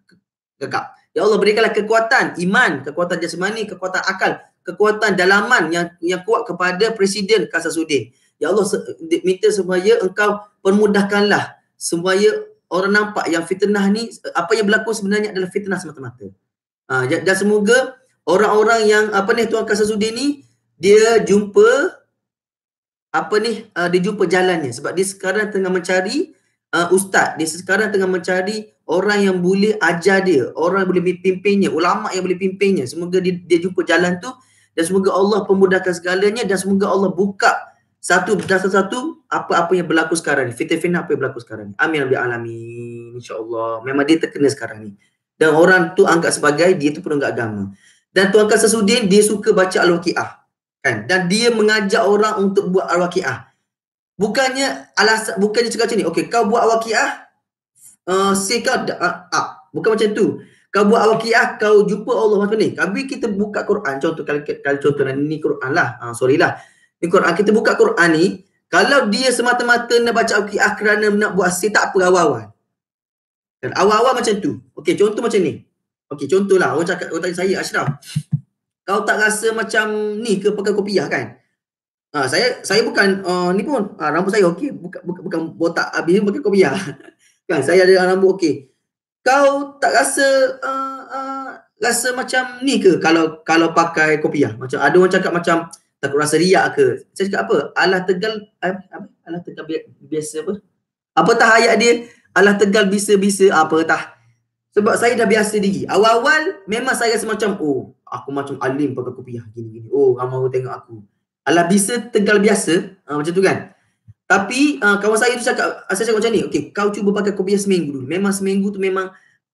ya Allah, berikanlah kekuatan iman, kekuatan jasmani, kekuatan akal, kekuatan dalaman yang kuat kepada Presiden Kal Sesudin. Ya Allah, minta supaya engkau permudahkanlah supaya orang nampak yang fitnah ni, apa yang berlaku sebenarnya adalah fitnah semata-mata. Dan semoga orang-orang yang Tuan Kal Sesudin ni dia jumpa dia jumpa jalannya, sebab dia sekarang tengah mencari ustaz, dia sekarang tengah mencari orang yang boleh ajar dia, orang yang boleh pimpinnya, ulama yang boleh pimpinnya. Semoga dia jumpa jalan tu, dan semoga Allah pemudahkan segalanya, dan semoga Allah buka satu apa-apa yang berlaku sekarang ni, fitnah apa yang berlaku sekarang ni. Amin ya alamin. InsyaAllah. Memang dia terkena sekarang ni. Dan orang tu anggap sebagai dia tu penunggak agama. Dan Tuan Kal Sesudin dia suka baca Al-Waqiah. Kan? Dan dia mengajak orang untuk buat Al-Waqiah. Bukannya bukannya cakap macam ni. Okey, kau buat waqiah, say kau bukan macam tu. Kau buat waqiah, kau jumpa Allah macam ni. Tapi kita buka Quran, contoh kalau contoh ni Quran lah. Sorry lah. Ni Quran, kita buka Quran ni, kalau dia semata-mata nak baca waqiah kerana nak buat say, tak apa awal-awal. Dan awal-awal macam tu. Okey, contoh macam ni. Okey, contohlah orang tanya saya, Ashraf, kau tak rasa macam ni ke pakai kopiah kan? Saya bukan ni pun rambut saya okey, bukan botak habis pakai kopiah. Kan saya ada rambut okey. Kau tak rasa rasa macam ni ke kalau pakai kopiah? Macam ada orang cakap macam takut rasa riak ke. Saya cakap apa? Alah Tegal alah Tegal biasa apa? Apatah ayat dia? Alah Tegal bisa-bisa apatah. Sebab saya dah biasa diri. Awal-awal memang saya rasa macam aku macam alim pakai kopiah gini-gini. Ramai orang tengok aku. Alah bisa Tegal biasa, macam tu kan. Tapi kawan saya tu cakap, saya cakap macam ni, okey, kau cuba pakai kopiah seminggu dulu. Memang seminggu tu memang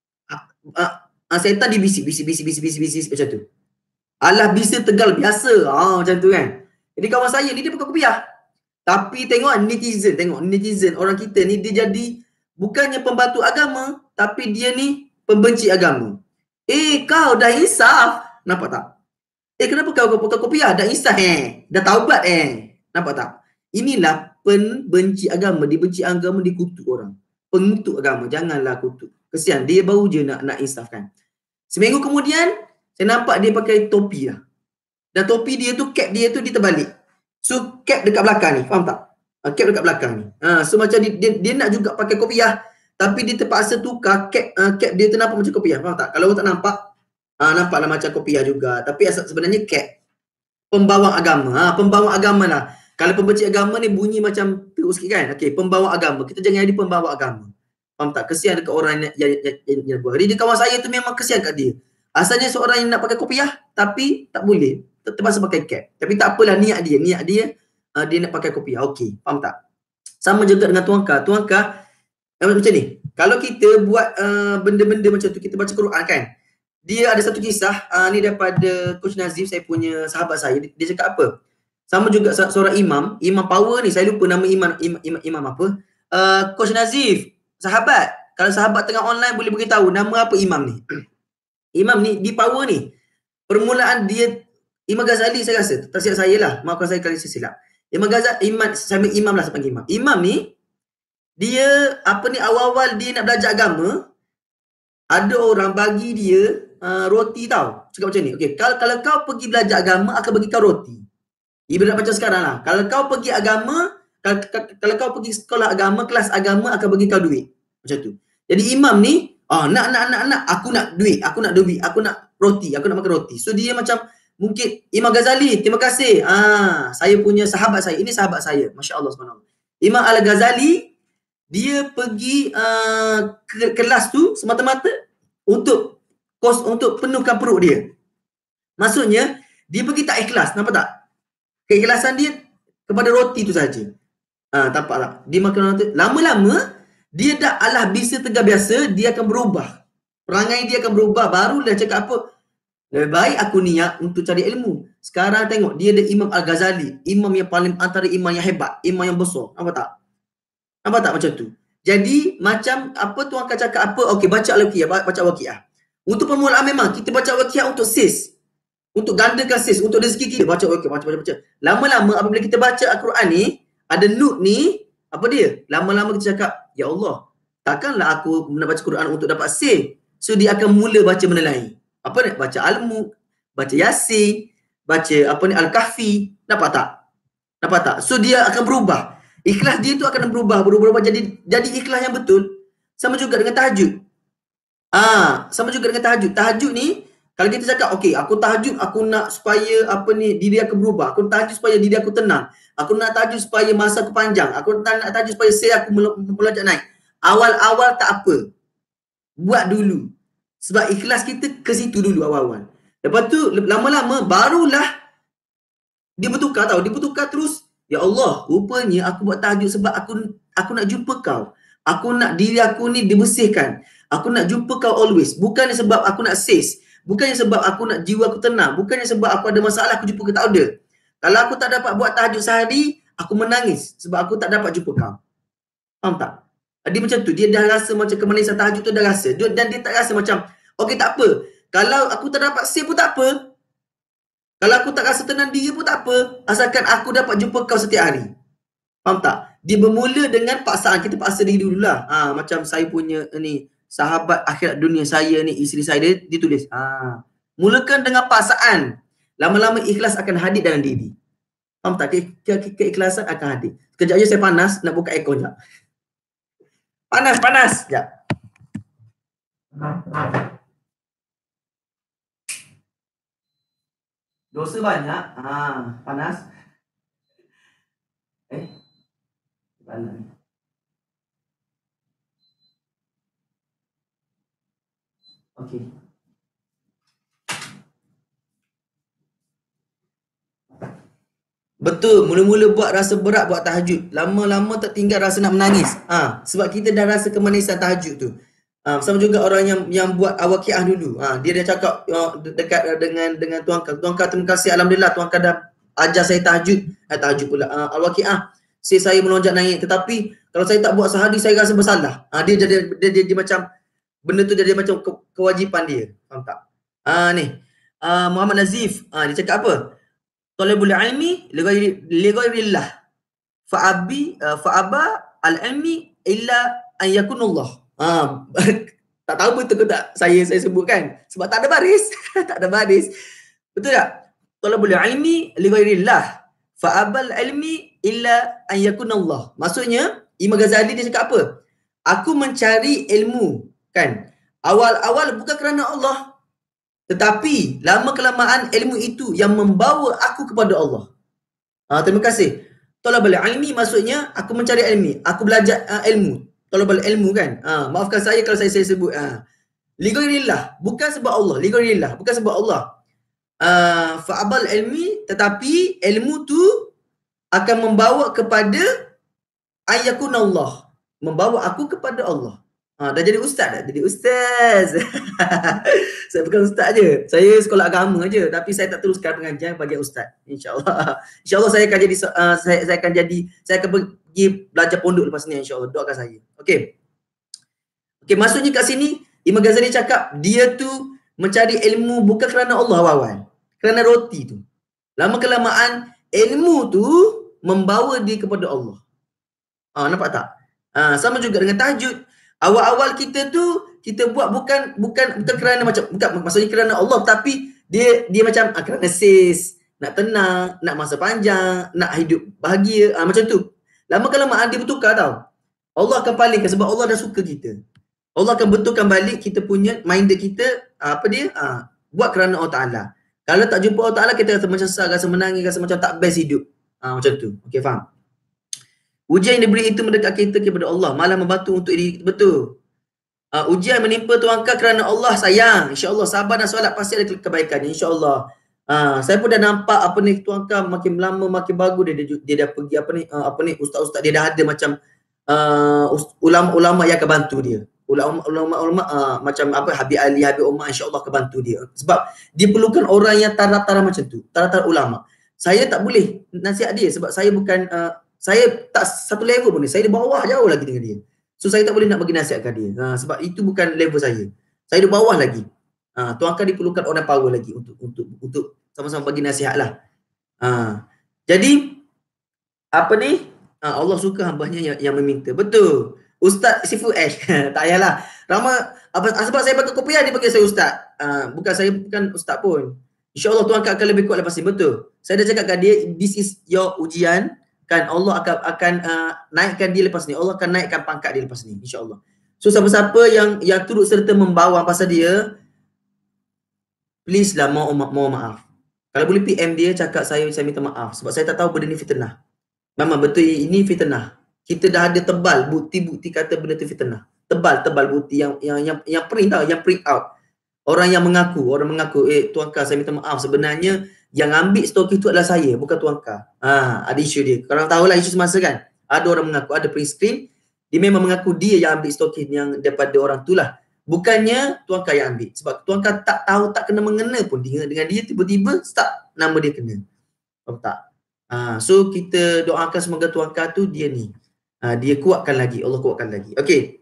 setan dia bisik macam tu. Alah bisa Tegal biasa, macam tu kan. Jadi kawan saya ni dia pakai kopiah. Tapi tengok netizen orang kita ni dia jadi bukannya pembantu agama, tapi dia ni pembenci agama. Kau dah insaf, nampak tak? Kenapa kau pakai kopiah? Dah insaf dah taubat nampak tak? Inilah pembenci agama, dibenci agama, dikutuk orang. Pengutuk agama, janganlah kutuk. Kesian, dia baru je nak insafkan. Seminggu kemudian, saya nampak dia pakai topi lah. Dan topi dia tu, cap dia tu dia terbalik. So, cap dekat belakang ni, faham tak? Cap dekat belakang ni. So, macam dia nak juga pakai kopiah, tapi dia terpaksa tukar cap dia tu nampak macam kopiah, faham tak? Kalau orang tak nampak, nampaklah macam kopiah juga. Tapi sebenarnya cap. Pembawa agama. Pembawa agama lah. Kalau pembenci agama ni bunyi macam teruk sikit kan. Okey, pembawa agama. Kita jangan jadi pembawa agama. Faham tak? Kesian dekat orang yang buat. Jadi kawan saya tu memang kesian kat dia. Asalnya seorang yang nak pakai kopiah, tapi tak boleh. Terpaksa pakai cap. Tapi tak apalah niat dia. Dia nak pakai kopiah. Okey, faham tak? Sama juga dengan tuangkah. Tuangkah macam ni. Kalau kita buat benda-benda macam tu, kita baca Quran kan. Dia ada satu kisah, ni daripada Coach Nazif, saya punya sahabat saya. Dia cakap apa? Sama juga seorang imam power ni, saya lupa nama imam apa. Coach Nazif, sahabat. Kalau sahabat tengah online boleh beritahu nama apa imam ni. Imam ni, di power ni. Permulaan dia, Imam Ghazali saya rasa. Tak silap saya lah. Maafkan saya kalau saya silap. Imam Ghazali, imam lah saya panggil imam. Imam ni, dia, awal-awal dia nak belajar agama, ada orang bagi dia roti tau. Cakap macam ni. Okay, kalau kau pergi belajar agama, akan bagi kau roti. Ibarat macam sekarang lah. Kalau kau pergi agama, kalau kau pergi sekolah agama, kelas agama, akan bagi kau duit. Macam tu. Jadi imam ni, nak. Aku nak duit. Aku nak roti. Aku nak makan roti. So dia macam, mungkin Imam Ghazali, terima kasih. Saya punya sahabat saya. Ini sahabat saya. Masya Allah subhanallah. Imam Al-Ghazali, dia pergi ke kelas tu semata-mata untuk penuhkan perut dia. Maksudnya, dia pergi tak ikhlas. Nampak tak? Keikhlasan dia kepada roti tu saja. Tampak tak? Dia makan roti. Lama-lama, dia dah bisa Tegal biasa, dia akan berubah. Perangai dia akan berubah. Baru dia cakap apa? Lebih baik aku niat untuk cari ilmu. Sekarang tengok, dia ada Imam Al-Ghazali. Imam yang paling, antara imam yang hebat. Imam yang besar. Nampak tak? Nampak tak macam tu? Jadi, macam apa tuan akan cakap apa? Okey, baca waqiah. Untuk permulaan memang, kita baca waqiah untuk sis. Untuk gandakan sis, untuk rezeki kita. Baca. Lama-lama, apabila kita baca Al-Quran ni, ada note ni, apa dia? Lama-lama kita cakap, ya Allah, takkanlah aku nak baca Quran untuk dapat sis. So, dia akan mula baca benda lain. Apa ni? Baca Al-Mulk, baca Yasin, baca Al-Kahfi. Nampak tak? So, dia akan berubah. Ikhlas dia tu akan berubah jadi ikhlas yang betul. Sama juga dengan tahajud. Tahajud ni, kalau kita cakap, okey, aku tahajud, aku nak supaya diri aku berubah. Aku tahajud supaya diri aku tenang. Aku nak tahajud supaya masa aku panjang. Aku nak tahajud supaya saya aku melonjak naik. Awal-awal tak apa. Buat dulu. Sebab ikhlas kita ke situ dulu awal-awal. Lepas tu, lama-lama, barulah dia bertukar tau. Dia bertukar terus. Ya Allah, rupanya aku buat tahajud sebab aku nak jumpa kau. Aku nak diri aku ni dibersihkan. Aku nak jumpa kau always. Bukannya sebab aku nak sis. Bukannya sebab aku nak jiwa aku tenang. Bukannya sebab aku ada masalah aku jumpa ke, tak ada. Kalau aku tak dapat buat tahajud sehari, Aku menangis sebab aku tak dapat jumpa kau. Faham tak? Dia macam tu. Dia dah rasa macam kemanisan tahajud tu dah rasa. Dan dia tak rasa macam, okey tak apa. Kalau aku tak dapat save pun tak apa. Kalau aku tak rasa tenang diri pun tak apa. Asalkan aku dapat jumpa kau setiap hari. Faham tak? Dia bermula dengan paksaan. Kita paksa diri dululah. Macam saya punya ni, sahabat akhirat dunia saya ni, isteri saya, dia tulis. Mulakan dengan paksaan. Lama-lama ikhlas akan hadir dalam diri. Faham tak? Keikhlasan akan hadir. Sekejap je saya panas, nak buka aircon sekejap. Panas. Sekejap. Dosa banyak. Panas. Panas. Okey. Betul, mula-mula buat rasa berat buat tahajud. Lama-lama tak tinggal rasa nak menangis. Sebab kita dah rasa kemanisan tahajud tu. Sama juga orang yang buat awaqiah dulu. Dia dah cakap dekat dengan Tuan Kak, terima kasih, alhamdulillah Tuan Kak dah ajar saya tahajud. Tahajud pula. Awaqiah. Saya melonjak naik. Tetapi kalau saya tak buat sehari, saya rasa bersalah. Dia jadi macam, benda tu jadi macam kewajipan dia. Faham tak? Ni. Muhammad Nazif. Dia cakap apa? Talabul ilmi li ghairillah fa'aba al-ilmi illa an yakunullah. Tak tahu betul ke tak saya sebutkan sebab tak ada baris. Tak ada baris. Betul tak? Talabul ilmi li ghairillah fa'abal ilmi illa an yakunullah. Maksudnya Imam Ghazali dia cakap apa? Aku mencari ilmu kan. Awal-awal bukan kerana Allah, tetapi lama kelamaan ilmu itu yang membawa aku kepada Allah. Terima kasih. Talabul ilmi maksudnya aku mencari ilmu, aku belajar ilmu. Talabul ilmu kan. Maafkan saya kalau saya sebut li ghairillah, bukan sebab Allah, li ghairillah, bukan sebab Allah. Fa'abal ilmi, tetapi ilmu tu akan membawa kepada ayakun Allah, membawa aku kepada Allah. Dah jadi ustaz dah? Jadi ustaz. Saya bukan ustaz je. Saya sekolah agama je. Tapi saya tak teruskan pengajian bagi ustaz. InsyaAllah. InsyaAllah saya akan jadi, saya akan pergi belajar pondok lepas ni. InsyaAllah. Doakan saya. Okey. Maksudnya kat sini, Imam Ghazali cakap, dia tu mencari ilmu bukan kerana Allah awal-awal. Kerana roti tu. Lama kelamaan, ilmu tu membawa dia kepada Allah. Nampak tak? Sama juga dengan tahajud. Awal-awal kita tu kita buat bukan kerana macam, bukan maksudnya kerana Allah, tapi dia macam kerana nak tenang, nak masa panjang, nak hidup bahagia, macam tu. Lama kelamaan dia bertukar tau. Allah akan palingkan sebab Allah dah suka kita. Allah akan betulkan balik kita punya minded kita, buat kerana Allah Ta'ala. Kalau tak jumpa Allah Ta'ala, kita rasa macam sesat, rasa menangis, rasa macam tak best hidup. Macam tu. Okey, faham? Ujian yang diberi itu mendekat kita kepada Allah, malah membantu untuk diri kita. Betul. Ujian menimpa Tuan Kak kerana Allah sayang. InsyaAllah sabar dan solat pasti ada kebaikan. InsyaAllah. Saya pun dah nampak Tuan Kak makin lama makin bagus. Dia dah pergi ustaz-ustaz dia dah ada macam ulama-ulama yang akan bantu dia. Ulama-ulama macam Habib Ali, Habib Umar, insyaAllah akan bantu dia. Sebab dia perlukan orang yang taraf-taraf macam tu. Taraf-taraf ulama. Saya tak boleh nasihat dia sebab saya bukan saya tak satu level pun ni. Saya di bawah jauh lagi dengan dia. So saya tak boleh nak bagi nasihat kat dia. Sebab itu bukan level saya. Saya di bawah lagi. Tuan Kak diperlukan orang power lagi untuk sama-sama bagi nasihat lah. Jadi Allah suka hambanya yang meminta. Betul. Ustaz Sifu Ash. Tak payahlah. Sebab saya pakai kopiah dia panggil saya ustaz. Saya bukan ustaz pun. InsyaAllah Tuan Kak akan lebih kuat lepas ni. Betul. Saya dah cakap kat dia, this is your ujian. Kan Allah akan naikkan dia lepas ni. Allah akan naikkan pangkat dia lepas ni, insya-Allah. So siapa-siapa yang turut serta membawa pasal dia, please lah mohon maaf. Kalau boleh PM dia, cakap saya minta maaf sebab saya tak tahu benda ni fitnah. Memang betul ini fitnah. Kita dah ada tebal bukti-bukti kata benda tu fitnah. Tebal bukti yang print tau, yang print out. Orang mengaku, Tuan Kak saya minta maaf, sebenarnya yang ambil stok itu adalah saya, bukan Tuan Kak. Ada isu dia. Korang tahulah isu semasa kan. Ada orang mengaku, ada print screen. Dia memang mengaku dia yang ambil stok yang daripada orang tu lah. Bukannya Tuan Kak yang ambil. Sebab Tuan Kak tak tahu, tak kena mengena pun dengan dia tiba-tiba start nama dia kena. Faham tak? So kita doakan semoga tuangkan tu dia ni. Dia kuatkan lagi, Allah kuatkan lagi. Okey.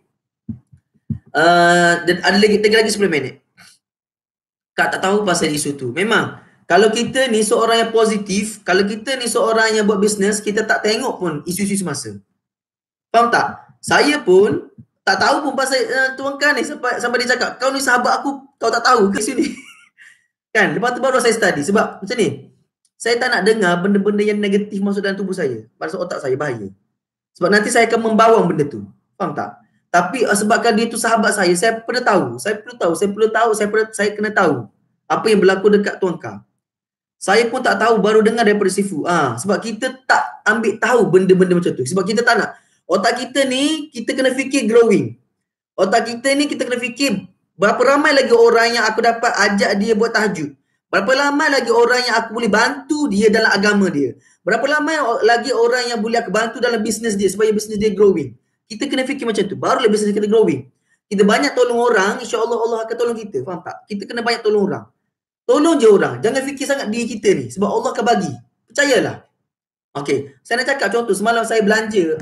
Dan ada lagi 10 minit. Kak tak tahu pasal isu tu. Memang kalau kita ni seorang yang positif, kalau kita ni seorang yang buat bisnes, kita tak tengok pun isu-isu semasa. Faham tak? Saya pun tak tahu pun pasal tuangkan ni sampai dia cakap, kau ni sahabat aku, kau tak tahu ke isu ni? Kan? Lepas tu baru saya study. Sebab macam ni, saya tak nak dengar benda-benda yang negatif masuk dalam tubuh saya. Masuk otak saya, bahaya. Sebab nanti saya akan membawang benda tu. Faham tak? Tapi sebabkan dia tu sahabat saya perlu tahu. Saya kena tahu apa yang berlaku dekat Tuan Kah. Saya pun tak tahu, baru dengar daripada Sifu. Sebab kita tak ambil tahu benda-benda macam tu. Sebab kita tak nak. Otak kita ni, kita kena fikir growing. Otak kita ni, kita kena fikir berapa ramai lagi orang yang aku dapat ajak dia buat tahajud. Berapa ramai lagi orang yang aku boleh bantu dia dalam agama dia. Berapa ramai lagi orang yang boleh aku bantu dalam bisnes dia supaya bisnes dia growing. Kita kena fikir macam tu. Barulah bisnes kita growing. Kita banyak tolong orang, insya-Allah Allah akan tolong kita. Faham tak? Kita kena banyak tolong orang. Tolong je orang. Jangan fikir sangat diri kita ni. Sebab Allah akan bagi. Percayalah. Okey. Saya nak cakap contoh. Semalam saya belanja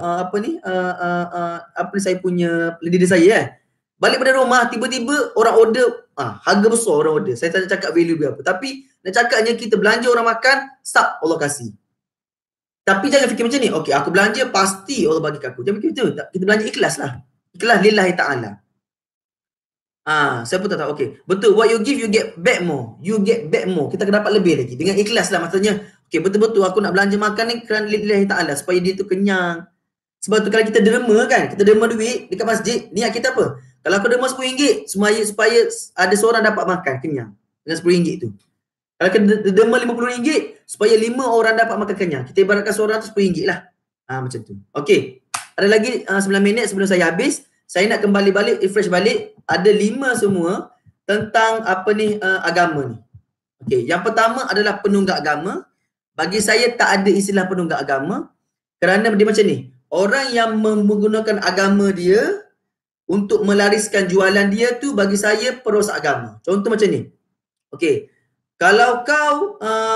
saya punya diri saya Balik pada rumah, tiba-tiba orang order. Harga besar orang order. Saya tak nak cakap value berapa. Tapi nak cakapnya kita belanja orang makan, stop Allah kasih. Tapi jangan fikir macam ni. Okey, aku belanja pasti Allah bagi kat aku. Jangan fikir macam tu. Kita belanja ikhlas lah. Ikhlas lillahi ta'ala. Saya pun tak tahu. Okey. Betul. What you give, you get back more. You get back more. Kita akan dapat lebih lagi. Dengan ikhlas lah maksudnya. Okey, betul-betul aku nak belanja makan ni kerana lillahi ta'ala. Supaya dia tu kenyang. Sebab tu kalau kita derma kan. Kita derma duit dekat masjid. Niat kita apa? Kalau aku derma RM10 supaya ada seorang dapat makan kenyang. Dengan RM10 tu. Kalau kita derma RM50 supaya 5 orang dapat makan kenyang. Kita ibaratkan seorang tu RM10 lah. Macam tu. Okey. Ada lagi 9 minit sebelum saya habis. Saya nak kembali balik, refresh balik. Ada 5 semua tentang agama ni. Okey, yang pertama adalah penunggak agama. Bagi saya tak ada istilah penunggak agama. Kerana dia macam ni. Orang yang menggunakan agama dia untuk melariskan jualan dia tu bagi saya perosak agama. Contoh macam ni. Okey. Kalau kau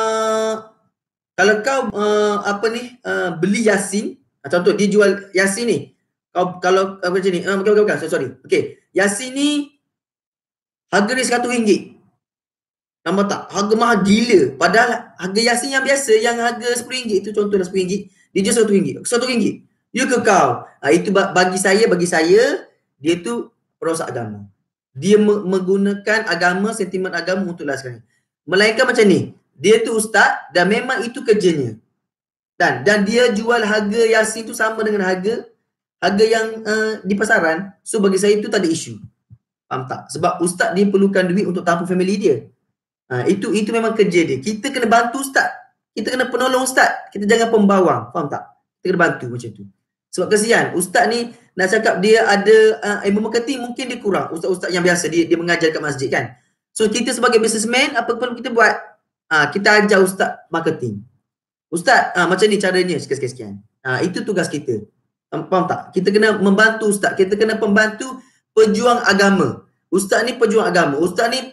beli Yasin, contoh dia jual Yasin ni. Kalau macam ni, bukan, sorry. Okey. Yasin ni harga dia RM100. Nampak tak? Harga mahal gila. Padahal harga Yasin yang biasa yang harga RM10 tu, contohlah RM10, dia jual RM100. RM100. You ke kau. Itu bagi saya dia tu perosak agama. Dia menggunakan agama, sentimen agama untuk laskan. Melainkan macam ni. Dia tu ustaz dan memang itu kerjanya. Dan dia jual harga Yasin tu sama dengan harga yang di pasaran. So bagi saya itu tak ada isu. Faham tak? Sebab ustaz dia perlukan duit untuk tampung family dia. Itu memang kerja dia. Kita kena bantu ustaz. Kita kena penolong ustaz. Kita jangan pembawang. Faham tak? Kita kena bantu macam tu. Sebab kesian ustaz ni nak cakap dia ada ilmu marketing, mungkin dia kurang. Ustaz-ustaz yang biasa dia mengajar kat masjid kan. So kita sebagai businessman, apa perlu kita buat? Kita ajar ustaz marketing. Ustaz, macam ni caranya sekian-sekian. Itu tugas kita. Faham tak? Kita kena membantu ustaz. Kita kena membantu pejuang agama. Ustaz ni pejuang agama. Ustaz ni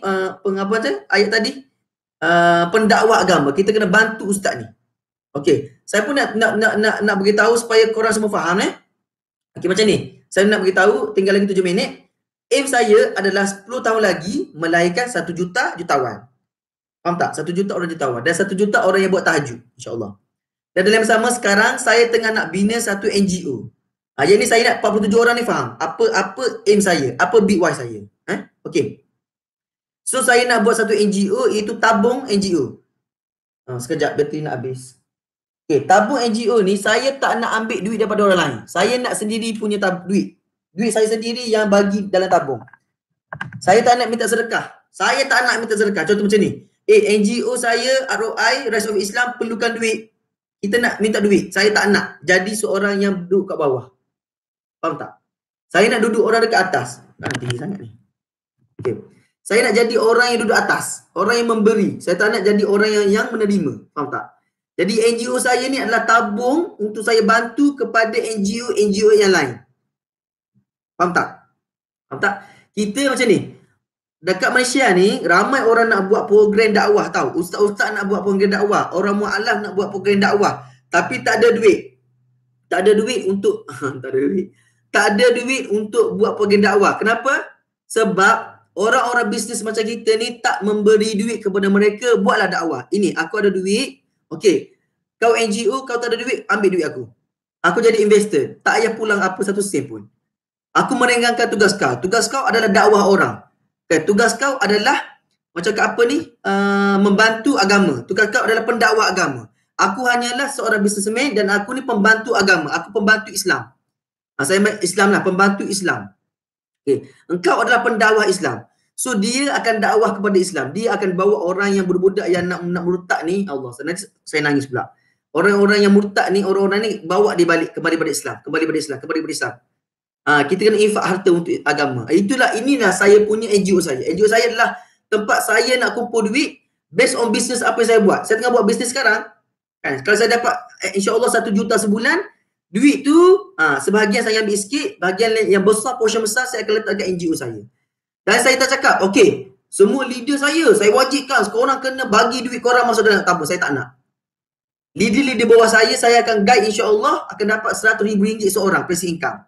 ayat tadi pendakwah agama. Kita kena bantu ustaz ni. Okey, saya pun nak beritahu supaya korang semua faham Okey, macam ni. Saya nak beritahu tinggal lagi 7 minit. Aim saya adalah 10 tahun lagi melahirkan 1 juta jutawan. Faham tak? 1 juta orang jutawan dan 1 juta orang yang buat tahajud, insya-Allah. Dan dalam sama sekarang saya tengah nak bina satu NGO. Yang ni saya nak 47 orang ni faham apa aim saya, apa big why saya. Okey. So saya nak buat satu NGO, iaitu tabung NGO. Sekejap bateri nak habis. Okay, tabung NGO ni saya tak nak ambil duit daripada orang lain. Saya nak sendiri punya duit. Duit saya sendiri yang bagi dalam tabung. Saya tak nak minta sedekah. Contoh macam ni. NGO saya, ROI, Rise of Islam perlukan duit. Kita nak minta duit. Saya tak nak jadi seorang yang duduk kat bawah. Faham tak? Saya nak duduk orang dekat atas. Tinggi sangat ni. Okay. Saya nak jadi orang yang duduk atas. Orang yang memberi. Saya tak nak jadi orang yang menerima. Faham tak? Jadi NGO saya ni adalah tabung untuk saya bantu kepada NGO yang lain. Faham tak? Kita macam ni. Dekat Malaysia ni, ramai orang nak buat program dakwah tau. Ustaz-ustaz nak buat program dakwah. Orang mu'alaf nak buat program dakwah. tapi tak ada duit. Tak ada duit untuk tak ada duit untuk buat program dakwah. Kenapa? Sebab orang-orang bisnes macam kita ni tak memberi duit kepada mereka, buatlah dakwah. Ini aku ada duit. Okey. Kau NGO, kau tak ada duit, ambil duit aku. Aku jadi investor. Tak payah pulang apa satu sen pun. Aku meringankan tugas kau. Tugas kau adalah dakwah orang. Okay, tugas kau adalah macam apa ni? Membantu agama. Tugas kau adalah pendakwah agama. Aku hanyalah seorang businessman dan aku ni pembantu agama. Aku pembantu Islam. Saya Islam lah, pembantu Islam. Okay. Engkau adalah pendakwah Islam. So dia akan dakwah kepada Islam. Dia akan bawa orang yang budak-budak yang nak murtad ni. Allah, saya nangis pula. Orang-orang yang murtad ni, orang-orang ni bawa dia balik kembali pada Islam, kembali pada Islam, kembali pada Islam. Kita kena infak harta untuk agama. Inilah saya punya NGO saya. NGO saya adalah tempat saya nak kumpul duit based on business apa yang saya buat. Saya tengah buat bisnes sekarang. Kan? Kalau saya dapat insya-Allah 1 juta sebulan, duit tu sebahagian saya ambil sikit, bahagian yang besar, portion besar saya akan letak kat NGO saya. Dan saya tak cakap, okey, semua leader saya wajibkan korang kena bagi duit korang masuk dalam tabung. Saya tak nak. Leader-leader bawah saya akan guide insya-Allah akan dapat RM100,000 seorang passive income.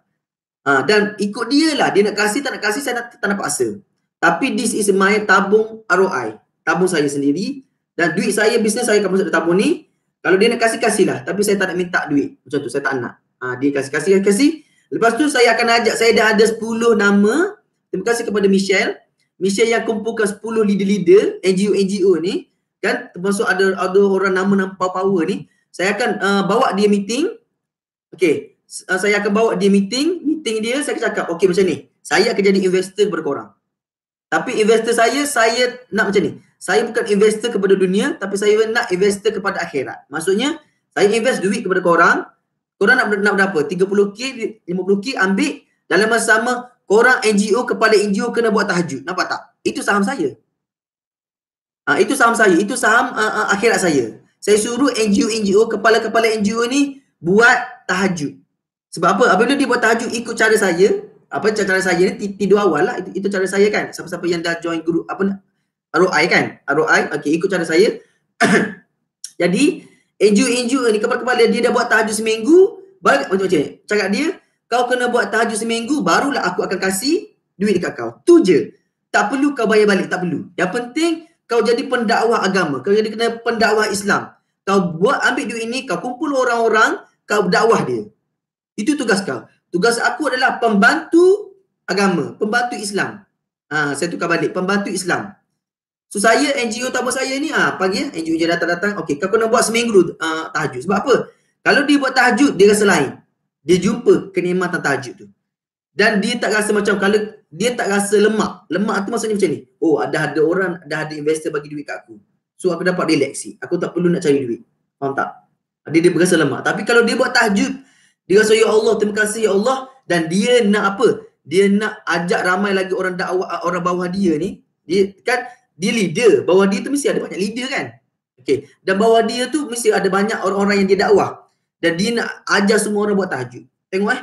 Dan ikut dia lah, dia nak kasih tak nak kasih, saya tak nak paksa. Tapi this is my tabung ROI, tabung saya sendiri, dan duit saya, bisnes saya akan masuk dalam tabung ni. Kalau dia nak kasih, kasihlah. Tapi saya tak nak minta duit. Macam tu, saya tak nak. Dia kasih. Lepas tu saya akan ajak, saya dah ada 10 nama. Terima kasih kepada Michelle. Michelle yang kumpulkan 10 leader-leader, NGO ni. Kan, termasuk ada orang nama power ni. Saya akan bawa dia meeting. Okay. Saya akan bawa dia meeting dia, saya akan cakap, okey macam ni. Saya akan jadi investor kepada korang. Tapi investor saya nak macam ni. Saya bukan investor kepada dunia, tapi saya nak investor kepada akhirat. Maksudnya, saya invest duit kepada korang. Korang nak berapa? 30K, 50K, ambil. Dalam masa sama, korang NGO, kepala NGO kena buat tahajud. Nampak tak? Itu saham saya. Itu saham saya. Itu saham akhirat saya. Saya suruh NGO, kepala-kepala NGO ni buat tahajud. Sebab apa? Apabila dia buat tahajud ikut cara saya, cara saya ni tidur awal lah. Itu cara saya kan. Siapa-siapa yang dah join group ROI kan? ROI, okey, ikut cara saya. Jadi, NGO ni kepala-kepala dia dah buat tahajud seminggu, baru macam ni. Cakap dia, kau kena buat tahajud seminggu, barulah aku akan kasih duit dekat kau. Tu je. Tak perlu kau bayar balik, tak perlu. Yang penting, kau jadi pendakwah agama. Kau jadi kena pendakwah Islam. Kau ambil duit ini, kau kumpul orang-orang, kau dakwah dia. Itu tugas kau. Tugas aku adalah pembantu agama, pembantu Islam. Saya tukar balik, pembantu Islam. So saya NGO tabung saya ni pagi NGO je datang-datang, okey, kau kena buat seminggu dulu tahajud. Sebab apa? Kalau dia buat tahajud, dia rasa lain. Dia jumpa kenikmatan tahajud tu. Dan dia tak rasa macam, kalau dia tak rasa lemak. Lemak tu maksudnya macam ni. Oh, ada orang, ada investor bagi duit kat aku. So aku dapat relax. Aku tak perlu nak cari duit. Faham tak? Dia berasa lemak. Tapi kalau dia buat tahajud, dia rasa, ya Allah, terima kasih ya Allah. Dan dia nak apa? Dia nak ajak ramai lagi orang dakwah, orang bawah dia ni. Dia kan, dia leader. Bawah dia tu mesti ada banyak leader kan? Okay. Dan bawah dia tu mesti ada banyak orang-orang yang dia dakwah. Dan dia nak ajar semua orang buat tahajud. Tengok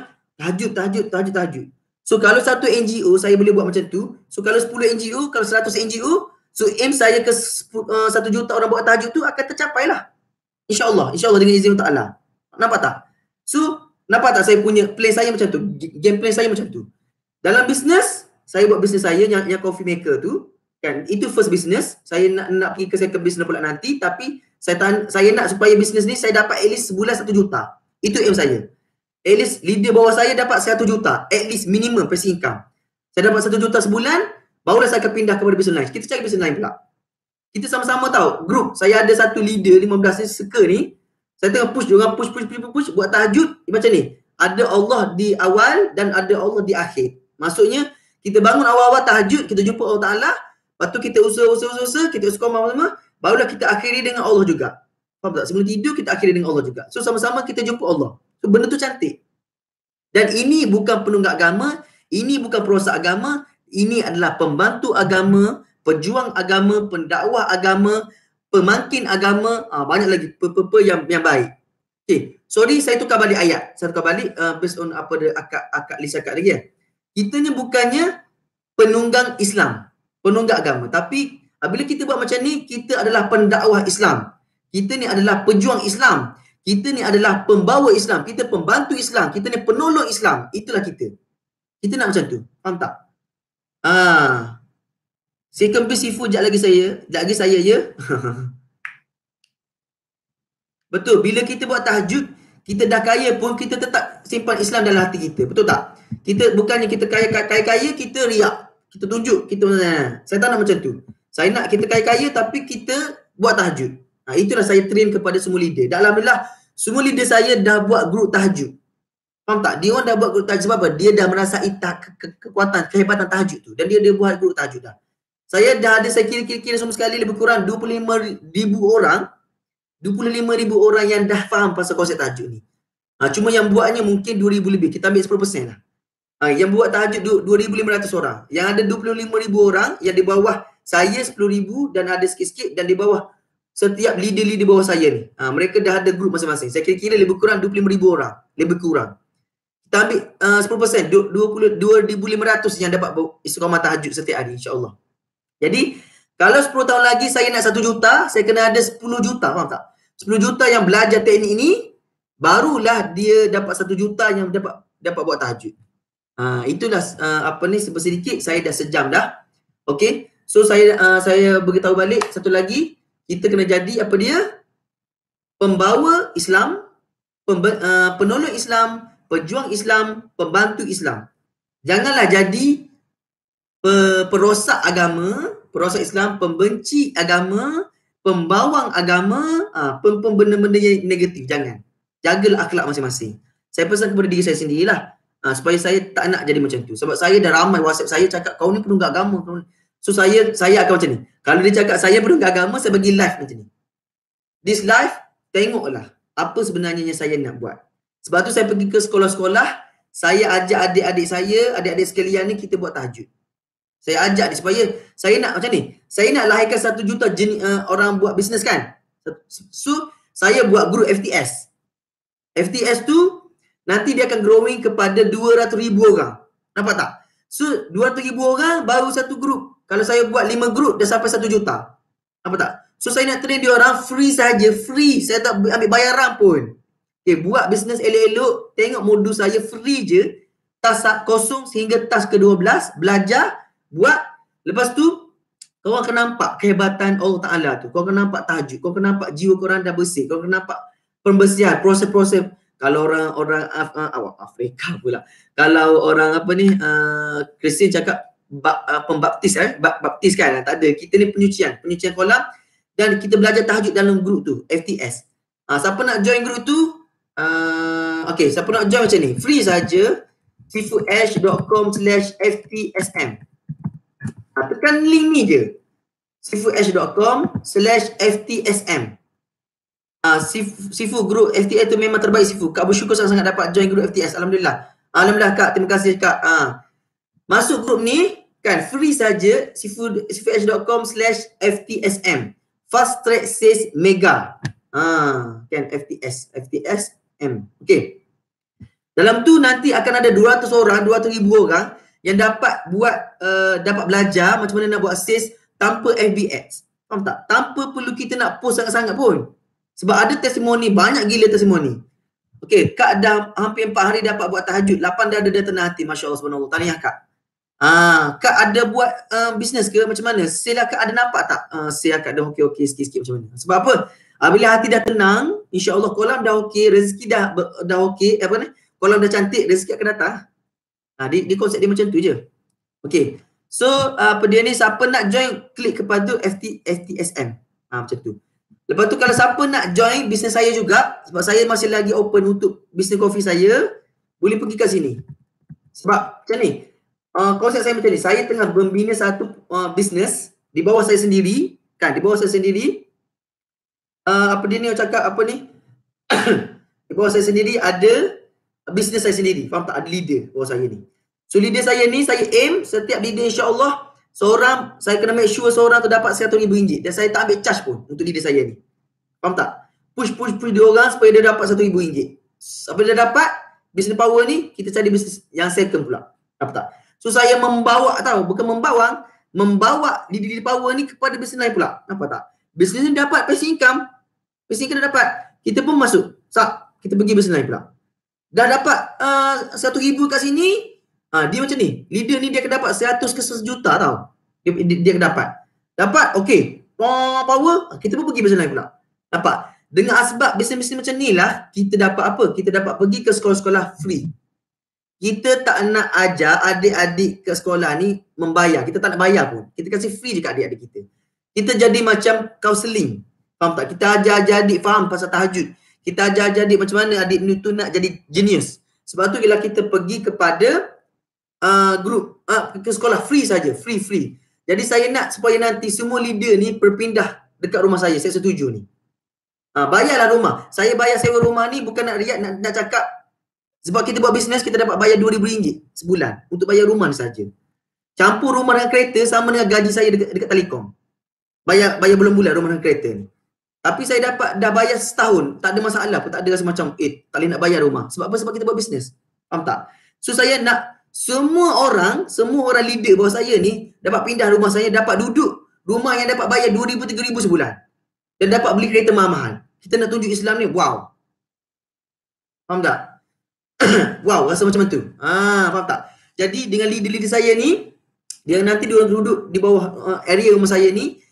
tahajud. So kalau satu NGO saya boleh buat macam tu. So kalau 10 NGO, kalau 100 NGO, so aim saya ke 1 juta orang buat tahajud tu akan tercapai lah. InsyaAllah dengan izin Allah. Nampak tak? So nampak tak saya punya plan saya macam tu? Game plan saya macam tu. Dalam bisnes, saya buat bisnes saya yang coffee maker tu. Kan, itu first business. Saya nak pergi ke second business pula nanti. Tapi saya nak supaya bisnes ni saya dapat at least sebulan 1 juta. Itu aim saya. At least leader bawah saya dapat 1 juta. At least minimum passive income. Saya dapat 1 juta sebulan, barulah saya akan pindah kepada business lain. Kita cari business lain pula. Kita sama-sama tahu. Group, saya ada satu leader 15 ni suka ni. Saya tengah push, diorang push, buat tahajud. Macam ni, ada Allah di awal dan ada Allah di akhir. Maksudnya, kita bangun awal-awal tahajud, kita jumpa Allah Ta'ala. Lepas tu kita usaha, kita usaha barulah kita akhiri dengan Allah juga. Faham tak? Sebelum tidur, kita akhiri dengan Allah juga. So, sama-sama kita jumpa Allah. So, benda tu cantik. Dan ini bukan penunggak agama, ini bukan perosak agama, ini adalah pembantu agama, pejuang agama, pendakwah agama, pemangkin agama, banyak lagi yang baik. Okay, sorry saya tukar balik ayat. Saya tukar balik based on apa dia akak Lisa kat lagi ya. Kita ni bukannya penunggang Islam, penunggak agama. Tapi bila kita buat macam ni, kita adalah pendakwah Islam. Kita ni adalah pejuang Islam. Kita ni adalah pembawa Islam, kita pembantu Islam, kita ni penolong Islam. Itulah kita. Kita nak macam tu. Faham tak? Second piece seafood sekejap lagi saya ya. Betul, bila kita buat tahajud, kita dah kaya pun kita tetap simpan Islam dalam hati kita. Betul tak? Kita bukannya kita kaya-kaya kita riak. Kita tunjuk kita saya tak nak macam tu. Saya nak kita kaya-kaya tapi kita buat tahajud. Itulah saya train kepada semua leader. Dan alhamdulillah semua leader saya dah buat grup tahajud. Faham tak? Dia orang dah buat grup tahajud sebab apa? Dia dah merasai kekuatan, kehebatan tahajud tu. Dan dia buat grup tahajud dah. Saya dah ada, saya kira-kira semua sekali lebih kurang 25,000 orang. 25,000 orang yang dah faham pasal konsep tahajud ni. Cuma yang buatnya mungkin 2,000 lebih. Kita ambil 10% lah. Yang buat tahajud 2,500 orang. Yang ada 25,000 orang yang di bawah saya 10,000 dan ada sikit-sikit dan di bawah setiap leader-leader bawah saya ni. Mereka dah ada grup masing-masing. Saya kira-kira lebih kurang 25,000 orang. Lebih kurang. Kita ambil 10%. 2,500 yang dapat istiqamah tahajud setiap hari insya-Allah. Jadi kalau 10 tahun lagi saya nak 1 juta, saya kena ada 10 juta, faham tak? 10 juta yang belajar teknik ini, barulah dia dapat 1 juta yang dapat buat tahajud. Itulah sedikit saya dah sejam dah. Okey. So saya beritahu balik satu lagi, kita kena jadi apa dia? Pembawa Islam, penolong Islam, pejuang Islam, pembantu Islam. Janganlah jadi perosak agama, perosak Islam, pembenci agama, pembawang agama, benda-benda yang negatif. Jangan. Jagalah akhlak masing-masing. Saya pesan kepada diri saya sendirilah. Supaya saya tak nak jadi macam tu. Sebab saya dah ramai WhatsApp saya cakap kau ni penunggak agama. So saya akan macam ni. Kalau dia cakap saya penunggak agama, saya bagi live macam ni. This live, tengoklah apa sebenarnya yang saya nak buat. Sebab tu saya pergi ke sekolah-sekolah, saya ajak adik-adik saya, adik-adik sekalian ni kita buat tahajud. Saya ajak dia supaya saya nak macam ni. Saya nak lahirkan 1 juta orang buat bisnes kan. So saya buat grup FTS. FTS tu nanti dia akan growing kepada 200,000 orang. Nampak tak? So 200,000 orang baru satu grup. Kalau saya buat 5 grup dah sampai 1 juta. Nampak tak? So saya nak train dia orang free saja, free. Saya tak ambil bayaran pun. Okay, buat bisnes elok-elok, tengok modul saya free je. Tas kosong sehingga tas ke-12, belajar, buat. Lepas tu kau akan nampak kehebatan Allah Ta'ala tu. Kau akan nampak tahajud. Kau akan nampak jiwa korang dah bersih. Kau akan nampak pembersihan, proses-proses. Kalau orang Afrika pula. Kalau orang Kristian cakap pembaptis baptis kan. Tak ada. Kita ni penyucian kolam dan kita belajar tahajud dalam grup tu, FTS. Siapa nak join grup tu? Okay, siapa nak join macam ni? Free saja. seafoodash.com/FTSM. Tekan link ni je. seafoodash.com/FTSM. Sifu group FTS tu memang terbaik Sifu. Kak bersyukur sangat dapat join group FTS. Alhamdulillah. Alhamdulillah Kak, terima kasih Kak. Masuk group ni kan free saja, seafoodash.com/FTSM. Fast track sales mega. Kan FTSM. Okey. Dalam tu nanti akan ada 200,000 orang yang dapat dapat belajar macam mana nak buat sales tanpa FB ads. Faham tak? Tanpa perlu kita nak post sangat-sangat pun. Sebab ada testimoni, banyak gila testimoni. Okey, Kak dah hampir 4 hari dapat buat tahajud. 8 dah ada tenang hati. Masya Allah subhanallah. Tahniah Kak. Kak ada buat bisnes ke macam mana? Sale Kak ada nampak tak? Sale Kak dah okey-okey sikit-sikit macam mana? Sebab apa? Bila hati dah tenang, insya-Allah kolam dah okey, rezeki dah okey, kolam dah cantik, rezeki akan datang. Di konsep dia macam tu je. Okey. So, dia ni siapa nak join, klik kepada FTSM. Macam tu. Lepas tu kalau siapa nak join bisnes saya juga, sebab saya masih lagi open untuk bisnes kopi saya, boleh pergi kat sini. Sebab macam ni, konsep saya macam ni, saya tengah membina satu bisnes di bawah saya sendiri, kan, di bawah saya sendiri. Di bawah saya sendiri ada bisnes saya sendiri. Faham tak? Ada leader bawah saya ni. So leader saya ni, saya aim setiap leader insya-Allah seorang, saya kena make sure seorang tu dapat RM100,000 dan saya tak ambil charge pun untuk leader saya ni. Faham tak? Push dia orang supaya dia dapat RM1,000. Apabila dia dapat business power ni, kita cari bisnes yang second pula. Faham tak? So saya membawa leader power ni kepada bisnes lain pula. Nampak tak? Bisnes ni dapat passive income. Passive income dia dapat. Kita pun masuk. kita pergi business line pula. Dah dapat 1,000 kat sini, dia macam ni. Leader ni dia akan dapat 100 ke 1 juta tau. Dia akan dapat okey, power, kita pun pergi business line pula. Dapat. Dengan asbab bisnes-bisnes macam ni lah, kita dapat apa? Kita dapat pergi ke sekolah-sekolah free. Kita tak nak ajar adik-adik ke sekolah ni membayar. Kita tak nak bayar pun. Kita kasih free je kat adik-adik kita. Kita jadi macam counselling. Faham tak? Kita ajar adik faham pasal tahajud. Kita ajar adik macam mana adik ni tu nak jadi genius. Sebab tu bila kita pergi kepada grup ke sekolah free saja, free. Jadi saya nak supaya nanti semua leader ni berpindah dekat rumah saya setuju ni. Bayarlah rumah. Saya bayar sewa rumah ni bukan nak riak, nak cakap. Sebab kita buat bisnes, kita dapat bayar RM2,000 sebulan untuk bayar rumah ni saja. Campur rumah dengan kereta sama dengan gaji saya dekat Telekom. Bayar bulan-bulan rumah dengan kereta ni. Tapi saya dah bayar setahun, tak ada masalah pun, tak ada rasa macam tak boleh nak bayar rumah. Sebab apa? Sebab kita buat bisnes. Faham tak? So saya nak semua orang leader bawah saya ni dapat pindah rumah saya, dapat duduk rumah yang dapat bayar RM2,000-3,000 sebulan. Dan dapat beli kereta mahal-mahal. Kita nak tunjuk Islam ni, wow. Faham tak? Wow, rasa macam tu. Faham tak? Jadi dengan leader-leader saya ni, dia nanti diorang duduk di bawah area rumah saya ni,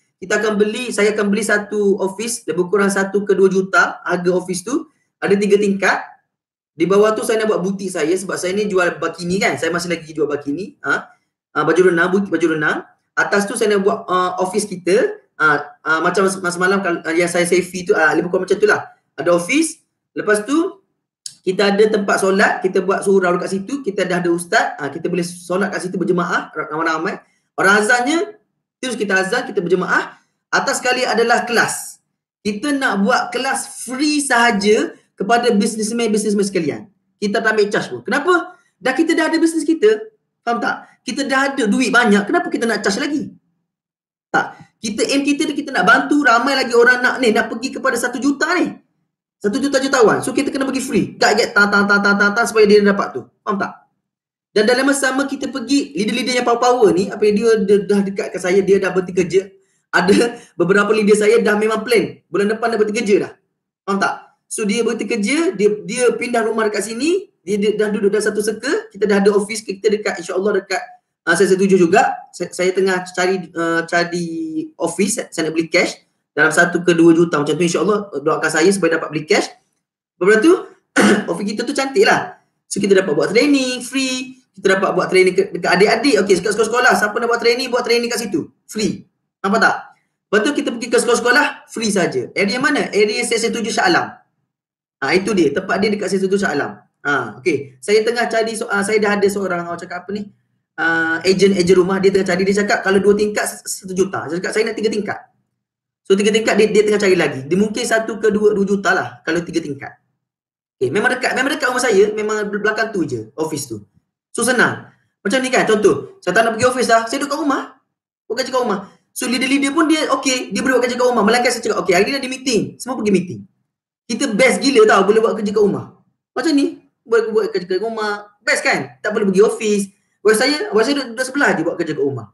saya akan beli satu office, lebih kurang 1 ke 2 juta harga office tu. Ada 3 tingkat. Di bawah tu saya nak buat butik saya sebab saya ni jual bikini kan. Saya masih lagi jual bikini. Baju renang, butik baju renang. Atas tu saya nak buat office kita. Macam semalam yang saya save fee tu, lebih kurang macam tu lah. Ada office. Lepas tu kita ada tempat solat, kita buat surau dekat situ, kita dah ada ustaz, kita boleh solat kat situ berjemaah ramai-ramai. Orang azannya terus kita azan, kita berjemaah. Atas sekali adalah kelas. Kita nak buat kelas free sahaja kepada businessman sekalian. Kita tak ambil charge pun. Kenapa? Kita dah ada bisnes kita. Faham tak? Kita dah ada duit banyak, kenapa kita nak charge lagi? Tak. Kita nak bantu ramai lagi orang nak pergi kepada 1 juta ni. 1 juta jutawan. So kita kena bagi free. Tak get supaya dia dapat tu. Faham tak? Dan dalam masa sama kita pergi, leader-leader yang power-power ni, dia dah dekat ke saya, dia dah berhenti kerja. Ada beberapa leader saya dah memang plan. Bulan depan dah berhenti kerja dah. Faham tak? So dia berhenti kerja, dia pindah rumah dekat sini, dia dah duduk dah satu circle, kita dah ada office kita dekat, insyaAllah dekat, saya setuju juga. Saya tengah cari office, saya nak beli cash dalam 1 ke 2 juta macam tu, insyaAllah doakan saya supaya dapat beli cash. Lepas tu, office kita tu cantik lah. So kita dapat buat training, free. Kita dapat buat training dekat adik-adik. Okey, sekolah-sekolah, siapa nak buat training kat situ. Free. Nampak tak? Lepas tu kita pergi ke sekolah-sekolah, free saja. Area mana? Area Seksyen 7 Shah Alam. Itu dia. Tempat dia dekat Seksyen 7 Shah Alam. Okey. Saya tengah cari, saya dah ada seorang, orang cakap apa ni? Ejen rumah, dia tengah cari. Dia cakap kalau 2 tingkat 1 juta. Saya cakap saya nak 3 tingkat. So 3 tingkat dia tengah cari lagi. Dia mungkin 1 ke 2 juta lah kalau 3 tingkat. Okay, memang dekat rumah saya, memang belakang tu je office tu. So senang. Macam ni kan, contoh, saya tak nak pergi office lah, saya duduk kat rumah. Buat kerja kat rumah. So leader-leader pun dia okey, dia boleh buat kerja kat rumah. Melainkan saya cakap, okey, hari ni ada meeting, semua pergi meeting. Kita best gila tau boleh buat kerja kat rumah. Macam ni, buat kerja kat rumah. Best kan? Tak boleh pergi office. Buat saya duduk sebelah je buat kerja kat rumah.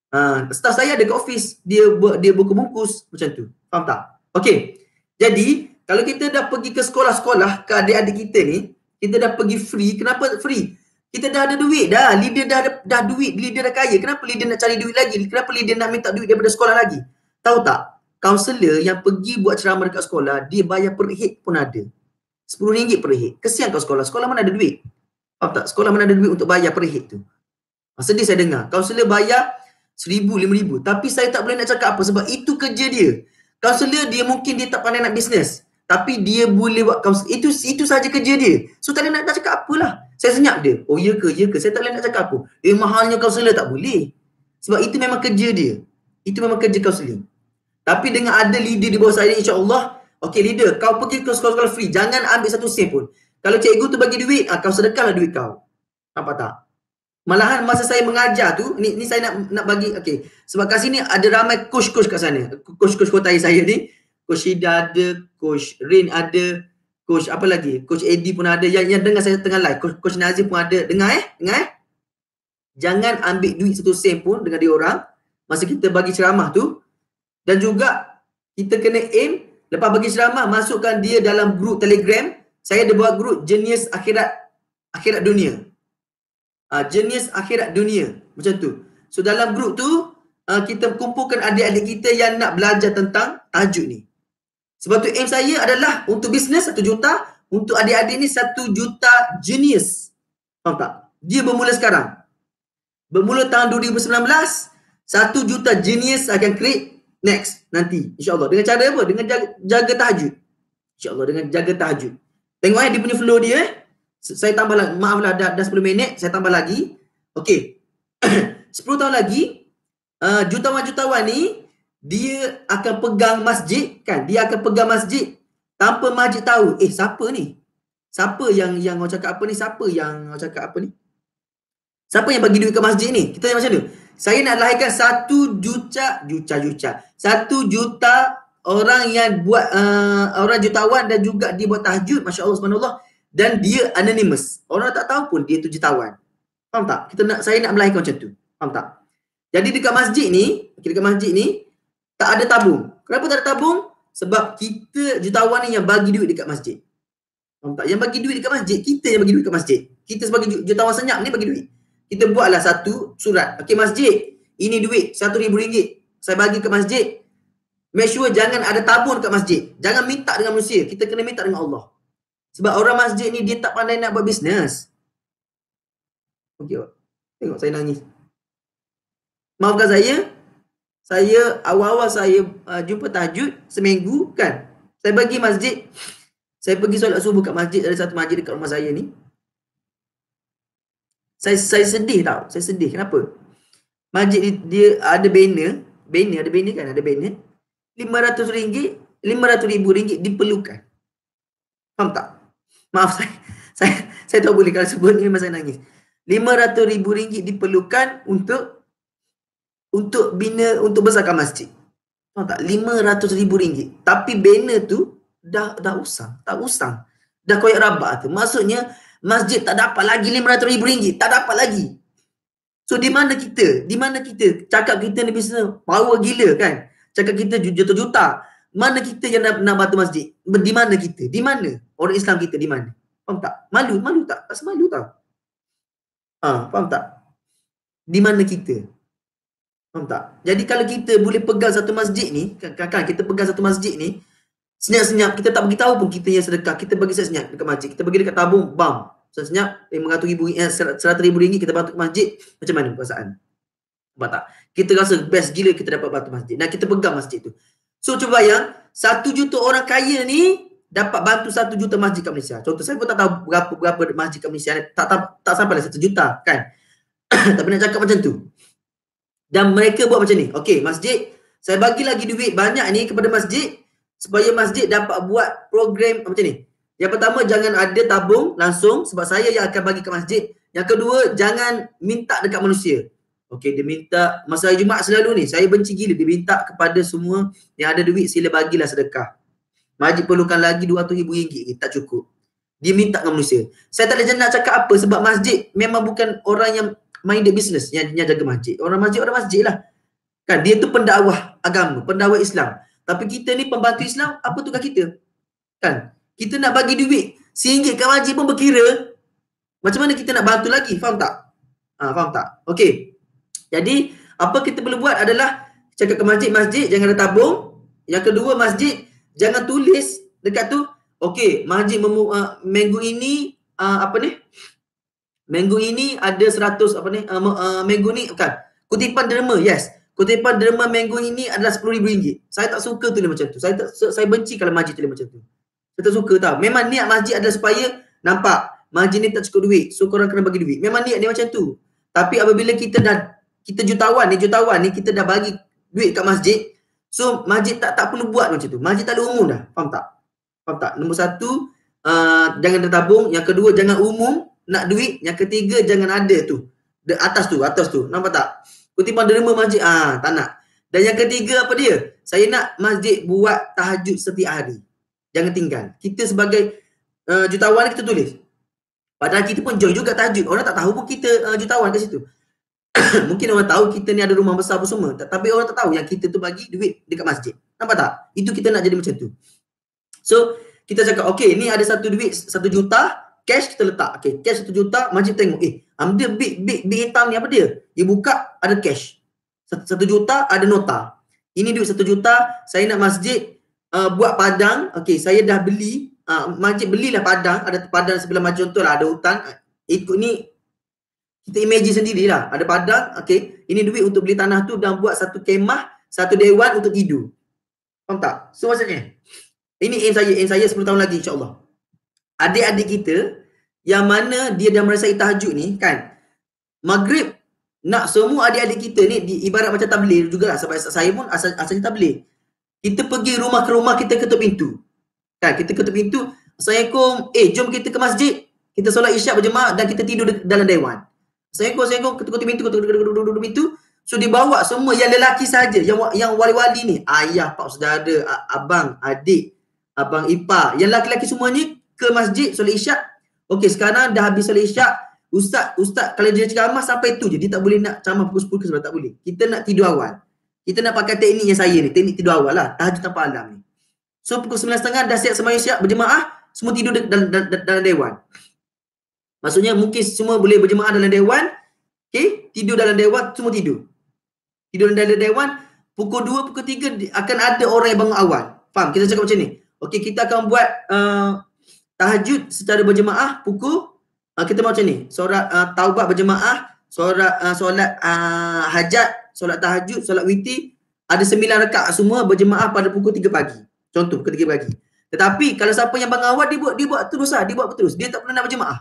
Staff saya ada kat office, dia bungkus macam tu. Faham tak? Okey. Jadi kalau kita dah pergi ke sekolah-sekolah, ke adik-adik kita ni, kita dah pergi free. Kenapa free? Kita dah ada duit dah. Leader dah duit, leader dah kaya. Kenapa leader nak cari duit lagi? Kenapa leader nak minta duit daripada sekolah lagi? Tahu tak? Kaunselor yang pergi buat ceramah dekat sekolah, dia bayar per head pun ada. RM10 per head. Kesian kau sekolah. Sekolah mana ada duit? Faham tak? Sekolah mana ada duit untuk bayar per head tu? Sedih saya dengar. Kaunselor bayar RM1,000, RM5,000. Tapi saya tak boleh nak cakap apa sebab itu kerja dia. Kaunselor dia mungkin dia tak pandai nak bisnes. Tapi dia boleh buat kaunselor. Itu sahaja kerja dia. So tak boleh nak cakap apalah. Saya senyap dia. Oh ya ke? Saya tak boleh nak cakap apa. Mahalnya kaunselor tak boleh. Sebab itu memang kerja dia. Itu memang kerja kaunseling. Tapi dengan ada leader di bawah saya, insyaAllah, okey leader, kau pergi ke sekolah-sekolah free. Jangan ambil 1 sen pun. Kalau cikgu tu bagi duit, kau sedekahlah duit kau. Nampak tak? Malahan masa saya mengajar tu, ni saya nak bagi, okey. Sebab kat sini ada ramai coach-coach kat sana. Coach-coach kota saya ni. Coach Hida ada, Coach Rin ada, Coach apa lagi? Coach Eddie pun ada. Yang dengar saya tengah live. Coach Nazir pun ada. Dengar Jangan ambil duit 1 sen pun dengan dia orang masa kita bagi ceramah tu. Dan juga kita kena aim Lepas bagi ceramah, masukkan dia dalam grup Telegram. Saya ada buat grup Jenis Akhirat Dunia. Jenis Akhirat Dunia. Macam tu. So dalam grup tu, kita kumpulkan adik-adik kita yang nak belajar tentang tajuk ni. Sebab tu aim saya adalah untuk bisnes 1 juta, untuk adik-adik ni 1 juta jenis. Faham tak? Dia bermula sekarang. Bermula tahun 2019, 1 juta jenis akan create next nanti. InsyaAllah. Dengan cara apa? Dengan jaga tahajud. InsyaAllah dengan jaga tahajud. Tengok dia punya flow dia. Saya tambah lagi. Maaf lah dah 10 minit. Saya tambah lagi. Okey. 10 tahun lagi, jutawan-jutawan ni, dia akan pegang masjid kan. Dia akan pegang masjid tanpa masjid tahu. Siapa ni? Siapa yang orang cakap apa ni? Siapa yang orang cakap apa ni? Siapa yang bagi duit ke masjid ni? Kita tanya macam tu. Saya nak lahirkan 1 juta orang yang buat orang jutawan dan juga dia buat tahajud, masya-Allah subhanallah, dan dia anonymous. Orang tak tahu pun dia tu jutawan. Faham tak? Saya nak melahirkan macam tu. Faham tak? Jadi dekat masjid ni tak ada tabung. Kenapa tak ada tabung? Sebab kita jutawan ni yang bagi duit dekat masjid. Faham tak? Yang bagi duit dekat masjid, kita yang bagi duit dekat masjid. Kita sebagai jutawan senyap ni bagi duit. Kita buatlah satu surat. Okey masjid, ini duit RM1,000. Saya bagi ke masjid. Make sure jangan ada tabung dekat masjid. Jangan minta dengan manusia. Kita kena minta dengan Allah. Sebab orang masjid ni dia tak pandai nak buat bisnes. Okey. Tengok saya nangis. Maafkan saya. Saya awal-awal saya jumpa tahajud seminggu kan. Saya pergi masjid. Saya pergi solat subuh kat masjid. Ada satu masjid dekat rumah saya ni. Saya sedih tau. Saya sedih. Kenapa? Masjid dia ada banner. Ada banner kan? Ada banner. RM500, RM500,000 diperlukan. Faham tak? Maaf saya tahu boleh kalau sebut ni memang saya nangis. RM500,000 diperlukan untuk bina, untuk besarkan masjid. Faham tak? RM500,000. Tapi banner tu dah usang. Tak usang. Dah koyak rabak tu. Maksudnya masjid tak dapat lagi RM500,000. Tak dapat lagi. So di mana kita? Cakap kita ni bisnes power gila kan? Cakap kita juta-juta. Mana kita yang nak bantu masjid? Di mana kita? Di mana? Orang Islam kita di mana? Faham tak? Malu tak? Tak semalu tau. Faham tak? Di mana kita? Faham tak? Jadi kalau kita boleh pegang satu masjid ni, kan kita pegang satu masjid ni, senyap-senyap, kita tak beritahu pun kita yang sedekah, kita bagi senyap dekat masjid, kita bagi dekat tabung, bam, senyap, RM100,000 kita bantu ke masjid, macam mana perasaan? Faham tak? Kita rasa best gila kita dapat bantu masjid. Nah, kita pegang masjid tu. So, cuba bayang, 1 juta orang kaya ni dapat bantu 1 juta masjid kat Malaysia. Contoh, saya pun tak tahu berapa masjid kat Malaysia. Tak sampai lah 1 juta, kan? Tapi nak cakap macam tu. Dan mereka buat macam ni. Okey, masjid, saya bagi lagi duit banyak ni kepada masjid, supaya masjid dapat buat program macam ni. Yang pertama, jangan ada tabung langsung sebab saya yang akan bagi ke masjid. Yang kedua, jangan minta dekat manusia. Okey, dia minta, masa hari Jumaat selalu ni, saya benci gila. Dia minta kepada semua yang ada duit, sila bagilah sedekah. Masjid perlukan lagi RM200,000, tak cukup. Dia minta dengan manusia. Saya tak boleh nak cakap apa sebab masjid memang bukan orang yang minded business yang jaga masjid. Orang masjid lah. Kan, dia tu pendakwah agama, pendakwah Islam. Tapi kita ni pembantu Islam, apa tugas kita? Kan? Kita nak bagi duit RM1 kat masjid pun berkira. Macam mana kita nak bantu lagi? Faham tak? Faham tak? Okey. Jadi, apa kita perlu buat adalah cakap ke masjid jangan ada tabung. Yang kedua, masjid jangan tulis dekat tu, okey, masjid minggu ini minggu ini ada 100 minggu ni bukan. Kutipan derma, yes. Kutipan derma minggu ini adalah RM10,000. Saya tak suka tulis macam tu. Saya benci kalau masjid tulis macam tu. Saya tak suka tau. Memang niat masjid adalah supaya nampak masjid ni tak cukup duit, so korang kena bagi duit. Memang niat dia macam tu. Tapi apabila kita jutawan ni kita dah bagi duit kat masjid, so masjid tak perlu buat macam tu. Masjid tak ada umum dah. Faham tak? Nombor 1, jangan ada tabung. Yang kedua, jangan umum nak duit. Yang ketiga, jangan ada tu. Atas tu. Nampak tak? Kutipan derma masjid, tak nak. Dan yang ketiga apa dia? Saya nak masjid buat tahajud setiap hari. Jangan tinggal. Kita sebagai jutawan kita tulis. Padahal kita pun join juga tahajud. Orang tak tahu pun kita jutawan kat situ. Mungkin orang tahu kita ni ada rumah besar apa semua. Tapi orang tak tahu yang kita tu bagi duit dekat masjid. Nampak tak? Itu kita nak jadi macam tu. So kita cakap okay, ni ada satu duit 1 juta, cash kita letak. Okay, cash 1 juta, Majid tengok, ambil big hitam ni apa dia? Dia buka ada cash. 1 juta ada nota. Ini duit 1 juta, saya nak masjid buat padang. Okay, saya dah beli, Majid belilah padang, ada padang sebelah Majid contoh lah, ada hutan. Ikut ni kita imagine sendirilah, ada padang. Okay, ini duit untuk beli tanah tu dan buat satu kemah, satu dewan untuk tidur. Faham tak? So maksudnya ini aim saya 10 tahun lagi insya-Allah. Adik-adik kita yang mana dia dah merasai tahajud ni kan, maghrib nak semua adik-adik kita ni ibarat macam tabligh jugalah, sebab saya pun asalnya tabligh. Kita pergi rumah ke rumah, kita ketuk pintu. Kan, kita ketuk pintu, Assalamualaikum, jom kita ke masjid, kita solat isyak berjemaah dan kita tidur dalam dewan. Assalamualaikum, ketuk pintu. So dibawa semua yang lelaki saja, yang wali-wali ni, ayah, pak saudara, abang, adik, abang ipar, yang lelaki-lelaki semua ni ke masjid solat isyak. Okey, sekarang dah habis solat isyak, Ustaz kalau dia ceramah sampai tu je, dia tak boleh nak ceramah pukul 10 sebab tak boleh. Kita nak tidur awal. Kita nak pakai teknik yang saya ni, teknik tidur awal lah, tahajud tanpa alam ni. So pukul 9.30 dah siap sembahyang isyak berjemaah, semua tidur dalam dewan. Maksudnya mungkin semua boleh berjemaah dalam dewan. Okey, tidur dalam dewan, semua tidur. Tidur dalam dewan, pukul 2, pukul 3 akan ada orang yang bangun awal. Faham? Kita cakap macam ni. Okey, kita akan buat tahajud secara berjemaah pukul kita macam ni. Solat taubat berjemaah, solat hajat, solat tahajud, solat witir, ada 9 rakaat semua berjemaah pada pukul 3 pagi. Contoh pukul 3 pagi. Tetapi kalau siapa yang bangun awal, dia buat terus lah, dia buat terus. Dia tak pernah nak berjemaah.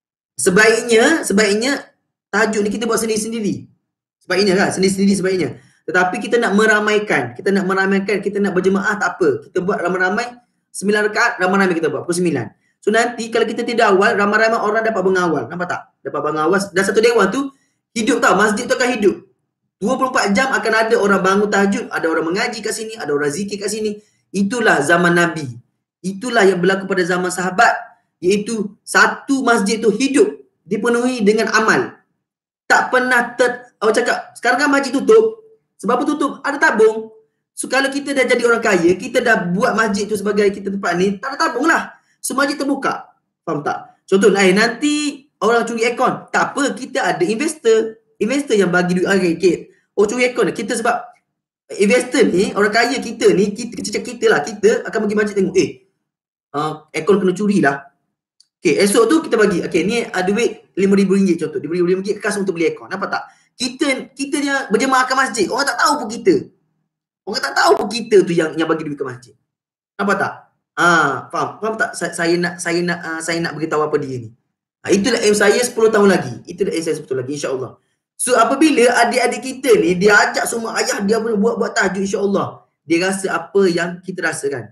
Sebaiknya tahajud ni kita buat sendiri-sendiri. Sendiri-sendiri sebaiknya. Tetapi kita nak meramaikan, kita nak berjemaah tak apa. Kita buat ramai-ramai 9 rakaat, ramai-ramai kita buat pukul 9. So nanti kalau kita tidur awal, ramai-ramai orang dapat mengawal. Nampak tak? Dapat mengawal. Dan satu dewan tu hidup tau. Masjid tu akan hidup. 24 jam akan ada orang bangun tahajud, ada orang mengaji kat sini, ada orang zikir kat sini. Itulah zaman Nabi. Itulah yang berlaku pada zaman sahabat. Iaitu satu masjid tu hidup, dipenuhi dengan amal. Tak pernah orang cakap, sekarang kan masjid tutup. Sebab apa tutup? Ada tabung. So kalau kita dah jadi orang kaya, kita dah buat masjid tu sebagai kita tempat ni, tak ada tabung lah. So masjid terbuka. Faham tak? Contoh, nanti orang curi aircon. Tak apa, kita ada investor. Investor yang bagi duit RM1. Oh, curi aircon. Kita sebab investor ni, orang kaya kita ni, kita akan pergi masjid tengok. Aircon kena curi lah. Okay, esok tu kita bagi. Okay, ni ada duit RM5,000 contoh. RM5,000 khas untuk beli aircon. Nampak tak? Kita yang berjemaah ke masjid. Orang tak tahu pun kita. Orang tak tahu pun kita tu yang bagi duit ke masjid. Nampak tak? Faham tak? Saya nak beritahu apa dia ni. Itulah aim saya 10 tahun lagi. Itulah aim saya 10 tahun lagi, insya-Allah. So apabila adik-adik kita ni dia ajak semua ayah dia buat tahajud, insya-Allah, dia rasa apa yang kita rasakan.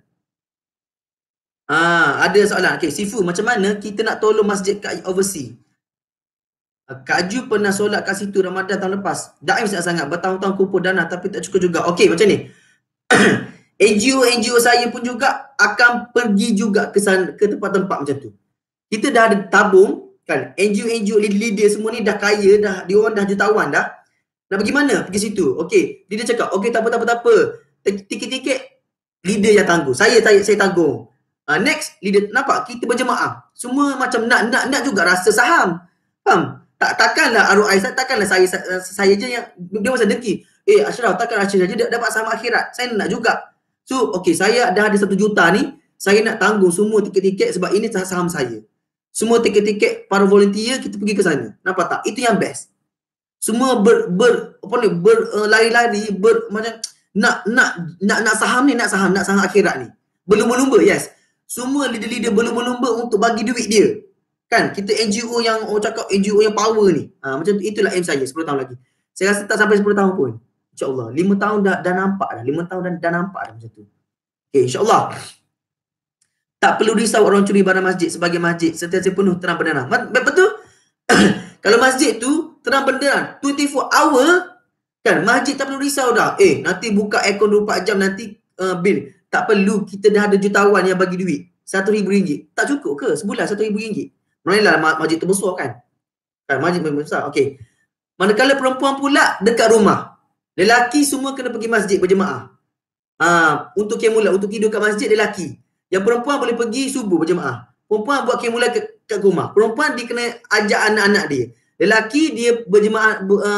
Ada soalan. Okay, Sifu, macam mana kita nak tolong masjid kat overseas? Kak Aju pernah solat kat situ Ramadan tahun lepas. Daim sangat, bertahun-tahun kumpul dana tapi tak cukup juga. Okey, macam ni. NGO saya pun juga akan pergi juga ke tempat-tempat macam tu. Kita dah ada tabung kan. NGO leader semua ni dah kaya dah, dia orang dah jutawan dah. Nak pergi mana? Pergi situ. Okey, dia cakap, okey tak apa. Tiket-tiket leader yang tanggung. Saya tanggung. Next, leader nampak kita berjemaah. Semua macam nak juga rasa saham. Faham? Takkanlah ROI, takkanlah saya je yang dia masa dengki. Ashraf, takkan Ashraf je dapat saham akhirat. Saya nak juga. So, okey, saya dah ada 1 juta ni, saya nak tanggung semua tiket-tiket sebab ini saham saya. Semua tiket-tiket para volunteer kita pergi ke sana. Nampak tak? Itu yang best. Semua berlari-lari macam nak saham ni, nak saham akhirat ni. Berlumba-lumba, yes. Semua leader-leader berlumba-lumba untuk bagi duit dia. Kan, kita NGO yang orang cakap NGO yang power ni. Macam tu, itulah aim saya 10 tahun lagi. Saya rasa tak sampai 10 tahun pun. InsyaAllah. 5 tahun dah nampak dah. 5 tahun dah nampak dah macam tu. Okay, insyaAllah. Tak perlu risau orang curi barang masjid sebagai masjid sentiasa penuh terang benderang. Betul? Kalau masjid tu terang benderang 24 hour, kan, masjid tak perlu risau dah. Nanti buka aircon 24 jam nanti bil. Tak perlu, kita dah ada jutawan yang bagi duit. RM1,000. Tak cukup ke sebulan RM1,000? Manalah masjid tu besar kan? Masjid besar. Okey. Manakala perempuan pula dekat rumah. Lelaki semua kena pergi masjid berjemaah. Untuk kemula, untuk tidur kat masjid lelaki. Yang perempuan boleh pergi subuh berjemaah. Perempuan buat qiyamul lail kat rumah. Perempuan dia kena ajak anak-anak dia. Lelaki dia berjemaah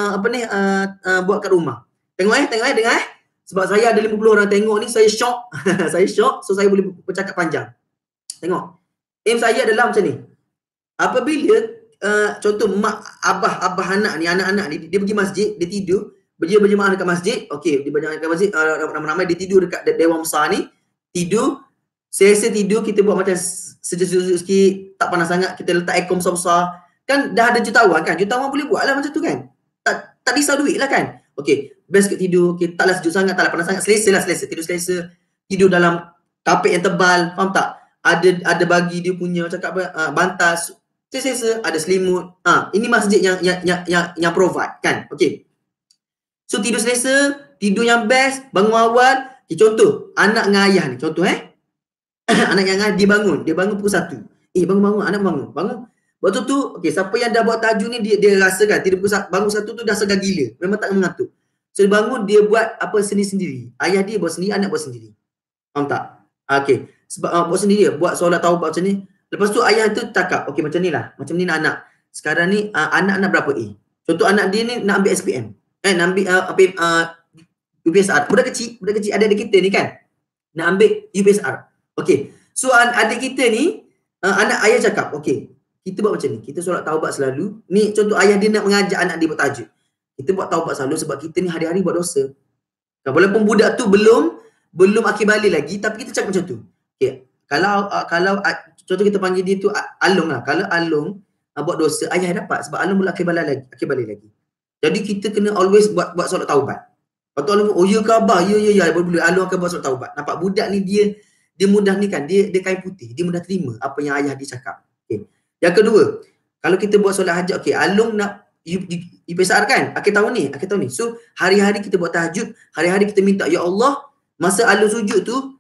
buat kat rumah. Tengok dengar. Sebab saya ada 50 orang tengok ni, saya shock. Saya shock, so saya boleh bercakap panjang. Tengok. Aim saya adalah macam ni. Apabila contoh mak, abah anak ni, anak-anak ni, dia pergi masjid, dia tidur, dia berjemaah dekat masjid, okey, dia berjemaah dekat masjid, ramai-ramai dia tidur dekat dewan besar ni, tidur, selesa tidur, kita buat macam sejuk-sejuk sikit, tak panas sangat, kita letak aircon besar-besar, kan dah ada jutawan kan, jutawan boleh buat lah macam tu kan, tak risau duit lah kan. Okey, best kat tidur, okay, taklah sejuk sangat, taklah panas sangat, selesa, tidur selesa, tidur dalam kapet yang tebal, faham tak? Ada bagi dia punya cakap bantal, selesa, ada selimut. Ini masjid yang provide kan. Okey. So tidur selesa, tidur yang best, bangun awal. Okay, contoh anak dengan ayah ni, contoh anak yang ayah dia bangun pukul 1. Bangun, anak bangun. Waktu tu, okey, siapa yang dah buat tahajud ni dia rasa kan tidur bangun 1 tu dah segar gila, memang tak mengantuk. So dia bangun, dia buat apa sendiri-sendiri. Ayah dia buat sendiri, anak buat sendiri. Faham tak? Okey. Sebab buat sendiri, buat solat taubat macam ni. Lepas tu ayah tu cakap, okey macam ni lah. Macam ni anak. Sekarang ni anak berapa A? Contoh anak dia ni nak ambil SPM. Nak ambil UPSR. Budak kecil adik kita ni kan. Nak ambil UPSR. Okey. So adik kita ni, anak ayah cakap, okey, kita buat macam ni. Kita solat taubat selalu. Ni contoh ayah dia nak mengajak anak dia buat tahajud. Kita buat taubat selalu sebab kita ni hari-hari buat dosa. Walaupun budak tu belum akhir balik lagi, tapi kita cakap macam tu. Okay. Kalau contoh kita panggil dia tu Along lah. Kalau Along buat dosa, ayah dapat sebab Along belum akhir balik lagi. Jadi kita kena always buat solat taubat. Lepas tu Along, oh ya ke abah? Ya. Boleh Along akan buat solat taubat. Nampak budak ni dia mudah ni kan. Dia kain putih. Dia mudah terima apa yang ayah dia cakap. Okay. Yang kedua, kalau kita buat solat hajat, okay, Along nak UPSR kan? Akhir tahun ni. So, hari-hari kita buat tahajud. Hari-hari kita minta, ya Allah, masa Along sujud tu,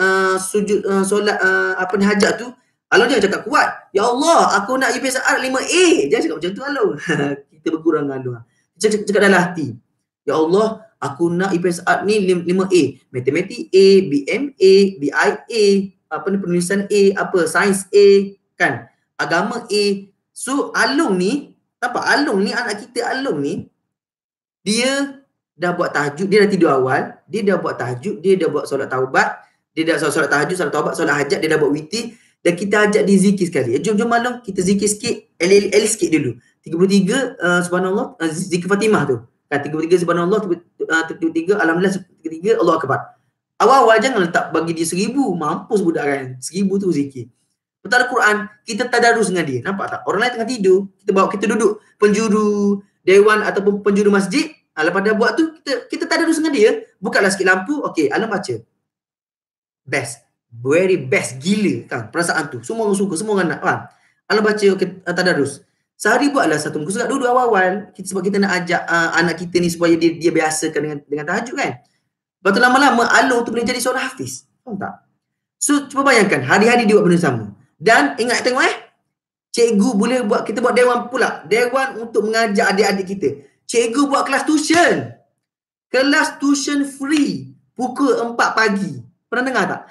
solat hajat tu, Along jangan cakap kuat. Ya Allah, aku nak UPSR 5A. Jangan cakap macam tu Along. Kita berkurang dengan Along. Cakap dalam hati. Ya Allah, aku nak UPSR ni 5A. Matematik A, BMA, BIA, penulisan A, sains A, kan? Agama A. So Along ni, Along ni, anak kita Along ni, dia dah buat tahajud, dia dah tidur awal, dia dah buat tahajud, dia dah buat solat taubat, dia dah solat tahajud, solat taubat, solat hajat, dia dah buat witir, dan kita ajak dia zikir sekali. Jom Along, kita zikir sikit, elok sikit dulu. 33 subhanallah, zikir Fatimah tu. Kan 33 subhanallah, 33 alhamdulillah, 33 Allah akbar. Awal-awal jangan letak bagi dia 1000, mampus budak kan. 1000 tu zikir. Pertama Quran, kita tadarus dengan dia. Nampak tak? Orang lain tengah tidur, kita duduk penjuru dewan ataupun penjuru masjid. Lepas dah buat tu, kita tadarus dengan dia. Bukalah sikit lampu. Okey, Alam baca. Best. Very best. Gila kan perasaan tu. Semua orang suka, semua orang nak. Faham? Alam baca, tadarus. Sehari buatlah satu muka surat dulu awal-awal. Sebab kita nak ajak anak kita ni supaya dia biasakan dengan tahajud kan. Lepas tu lama-lama Along tu boleh jadi seorang hafiz. Faham tak? So, cuba bayangkan. Hari-hari dia buat benda sama. Dan ingat tengok cikgu boleh buat, kita buat dewan pula. Dewan untuk mengajar adik-adik kita. Cikgu buat kelas tuition. Kelas tuition free. Pukul 4 pagi. Pernah dengar tak?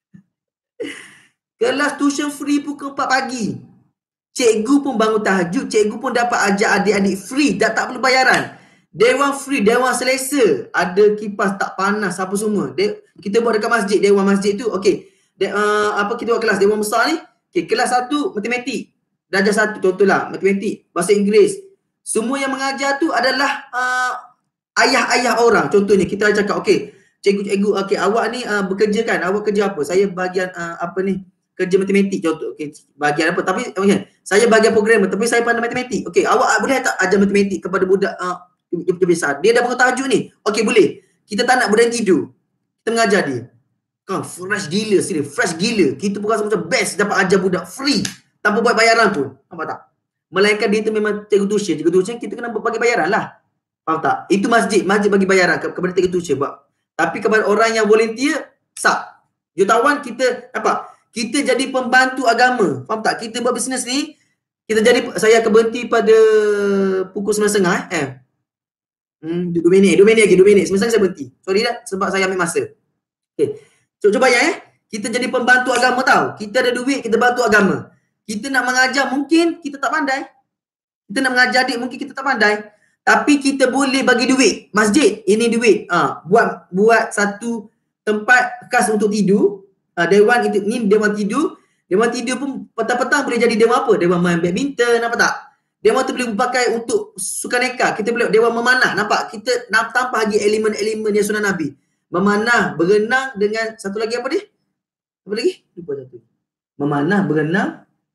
Kelas tuition free pukul 4 pagi. Cikgu pun bangun tahajud. Cikgu pun dapat ajar adik-adik free. Tak perlu bayaran. Dewan free. Dewan selesa. Ada kipas tak panas apa semua. Kita buat dekat masjid. Dewan masjid tu. Okey. Kita buat kelas dewan besar ni. Okay, kelas 1 matematik. Darjah 1 contohlah matematik, bahasa Inggeris. Semua yang mengajar tu adalah ayah-ayah orang. Contohnya kita cakap, okey, cikgu, okey, awak ni bekerja kan? Awak kerja apa? Saya bahagian kerja matematik contoh. Okey, bahagian apa? Tapi saya bahagian programmer tapi saya pandai matematik. Okey, awak boleh tak ajar matematik kepada budak besar? Dia dah bangun tahajud ni. Okey, boleh. Kita tak nak budak tidur. Kita mengajar dia. Kan fresh gila sini, fresh gila. Kita pun rasa macam best dapat ajar budak free tanpa buat bayaran pun. Nampak tak? Melainkan dia tu memang cikgu tuition, kita kena bagi bayaran lah. Faham tak? Itu masjid bagi bayaran kepada cikgu tuition. Tapi kepada orang yang volunteer, sah. Jutawan kita, kita jadi pembantu agama. Faham tak? Kita buat bisnes ni, saya akan berhenti pada pukul 9.30. 2 minit lagi. 9.30 saya berhenti. Sorry dah, sebab saya ambil masa. Okay. So, cuba bayang Kita jadi pembantu agama tau. Kita ada duit, kita bantu agama. Kita nak mengajar mungkin kita tak pandai. Kita nak mengajar adik mungkin kita tak pandai. Tapi kita boleh bagi duit. Masjid, ini duit. Buat satu tempat khas untuk tidur. Dewan itu, ni dewan tidur. Dewan tidur pun petang-petang boleh jadi dewan apa? Dewan main badminton, apa tak? Dewan tu boleh pakai untuk sukaneka. Kita boleh dewan memanah, nampak? Kita nak tambah lagi elemen-elemen yang sunnah Nabi. Memanah, berenang dengan satu lagi apa dia? Apa lagi? Lupa satu. Memanah, berenang,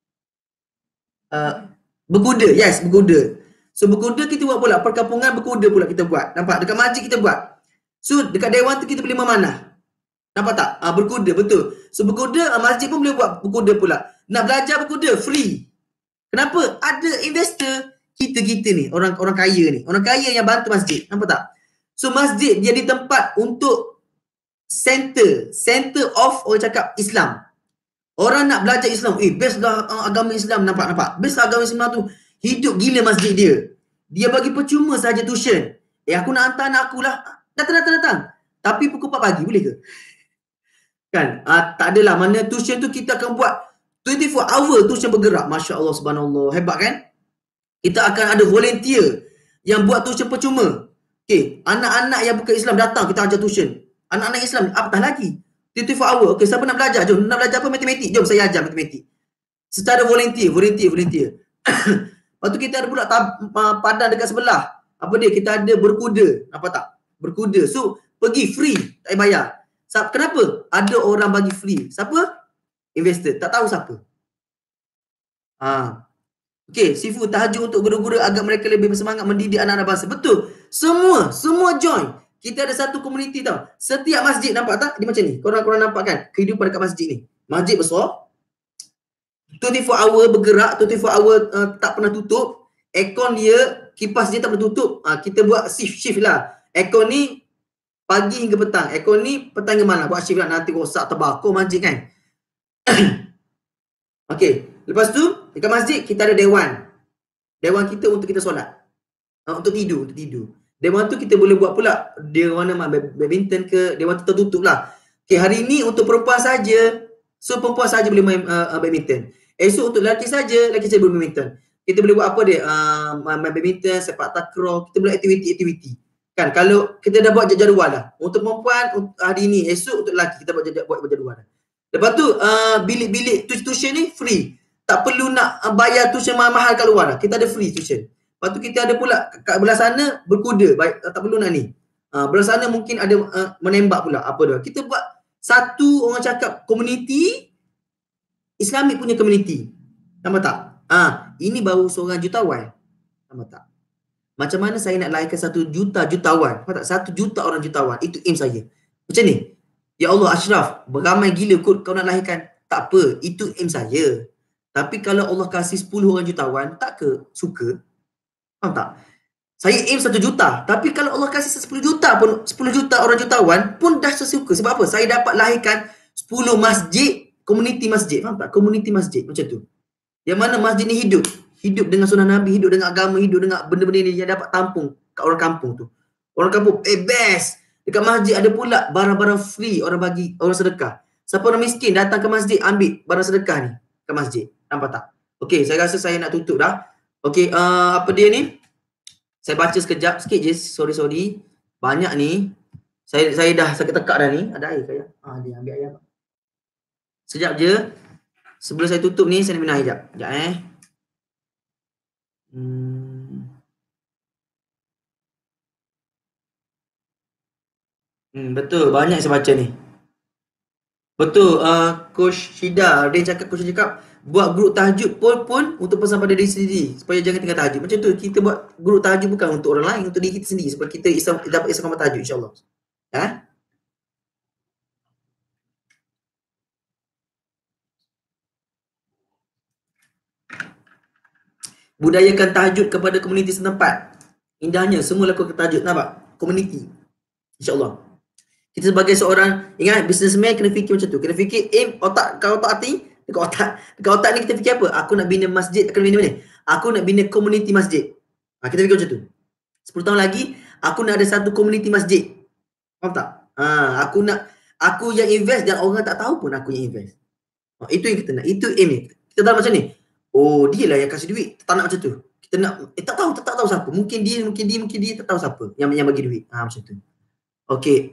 berkuda. Yes, berkuda. So berkuda kita buat pula, perkampungan berkuda pula kita buat. Nampak? Dekat masjid kita buat. So dekat dewan tu kita boleh memanah. Nampak tak? Berkuda, betul. So berkuda, masjid pun boleh buat berkuda pula. Nak belajar berkuda, free. Kenapa? Ada investor kita ni, orang kaya ni. Orang kaya yang bantu masjid. Nampak tak? So masjid jadi tempat untuk center of orang cakap Islam. Orang nak belajar Islam. Best lah agama Islam. Nampak? Best lah agama Islam tu. Hidup gila masjid dia. Dia bagi percuma saja tuition. Aku nak hantar anak aku lah. Datang. Tapi pukul 4 pagi, boleh ke? Kan? Tak adalah. Mana tuition tu kita akan buat 24 hour tuition bergerak. Masya Allah, subhanallah. Hebat kan? Kita akan ada volunteer yang buat tuition percuma. Anak-anak yang bukan Islam datang, kita ajar tuition. Anak-anak Islam, apatah lagi. 24 hour. Siapa nak belajar? Jom. Nak belajar apa? Matematik. Jom, saya ajar matematik. Secara volunteer. Lepas tu kita ada pula padang dekat sebelah. Apa dia? Kita ada berkuda. Apa tak? Berkuda. So, pergi free. Tak payah bayar. Kenapa? Ada orang bagi free. Siapa? Investor. Tak tahu siapa. Sifu tahajud untuk guru-guru agar mereka lebih bersemangat mendidik anak-anak bangsa. Betul. Semua join. Kita ada satu komuniti tau. Setiap masjid, nampak tak? Dia macam ni. Korang nampak kan? Kehidupan dekat masjid ni. Masjid besar. 24 hour bergerak. 24 hour tak pernah tutup. Aircon dia, kipas dia tak pernah tutup. Kita buat shift lah. Aircon ni pagi hingga petang. Aircon ni petang ke malam. Buat shift lah. Nanti rosak terbakar masjid kan. Lepas tu dekat masjid kita ada dewan. Dewan kita untuk kita solat. Untuk tidur. Dewan tu kita boleh buat pula dewan badminton ke, dewan tu tertutup lah. Hari ni untuk perempuan saja. So perempuan saja boleh main badminton. Esok untuk lelaki saja boleh badminton. Kita boleh buat apa dia? Main badminton, sepak takraw, kita boleh aktiviti. Kan kalau kita dah buat jadual lah. Untuk perempuan hari ni, esok untuk lelaki kita buat jadual lah. Lepas tu bilik-bilik tuition ni free. Tak perlu nak bayar tuition mahal-mahal kat luar lah. Kita ada free tuition. Lepas tu kita ada pula kat belah sana berkuda. Tak perlu nak ni. Belah sana mungkin ada menembak pula. Apa dia? Kita buat satu orang cakap komuniti Islamik punya komuniti. Nampak tak? Ini baru seorang jutawan. Nampak tak? Macam mana saya nak lahirkan 1 juta jutawan? Nampak tak? 1 juta orang jutawan. Itu aim saya. Macam ni. Ya Allah Ashraf, beramai gila kot kau nak lahirkan. Tak apa, itu aim saya. Tapi kalau Allah kasih 10 orang jutawan, tak ke suka? Faham tak? Saya aim 1 juta. Tapi kalau Allah kasih 10 juta pun, 10 juta orang jutawan pun dah sesuka. Sebab apa? Saya dapat lahirkan 10 masjid, komuniti masjid. Faham tak? Komuniti masjid macam tu. Yang mana masjid ni hidup. Hidup dengan sunnah Nabi, hidup dengan agama, hidup dengan benda-benda ni yang dapat tampung kat orang kampung tu. Orang kampung, best. Dekat masjid ada pula barang-barang free orang bagi, orang sedekah. Siapa orang miskin datang ke masjid ambil barang sedekah ni ke masjid. Nampak tak? Saya rasa saya nak tutup dah. Apa dia ni? Saya baca sekejap sikit je. Sorry. Banyak ni. Saya dah sakit tekak dah ni. Ada air saya. Dia ambil air. Sekejap je. Sebelum saya tutup ni saya nak minum air sekejap. Sekejap betul, banyak saya baca ni. Betul, Coach Shida, dia cakap buat grup tahajud pun untuk pesan pada diri sendiri supaya jangan tinggal tahajud. Macam tu, kita buat grup tahajud bukan untuk orang lain, untuk diri kita sendiri supaya kita dapat istiqamah tahajud insya-Allah. Budayakan tahajud kepada komuniti setempat. Indahnya semua lakukan tahajud, nampak? Komuniti. Insya-Allah. Kita sebagai seorang, ingat businessman kena fikir macam tu. Kena fikir aim otak, kalau otak hati, dekat otak ni kita fikir apa? Aku nak bina masjid, aku nak bina mana? Aku nak bina komuniti masjid. Kita fikir macam tu. 10 tahun lagi, aku nak ada satu komuniti masjid. Faham tak? Aku yang invest dan orang tak tahu pun aku yang invest. Itu yang kita nak. Itu aim ni. Kita tahu macam ni. Oh, dia lah yang kasih duit. Tak nak macam tu. Kita nak tak tahu siapa. Mungkin dia tak tahu siapa yang bagi duit. Macam tu. Okey.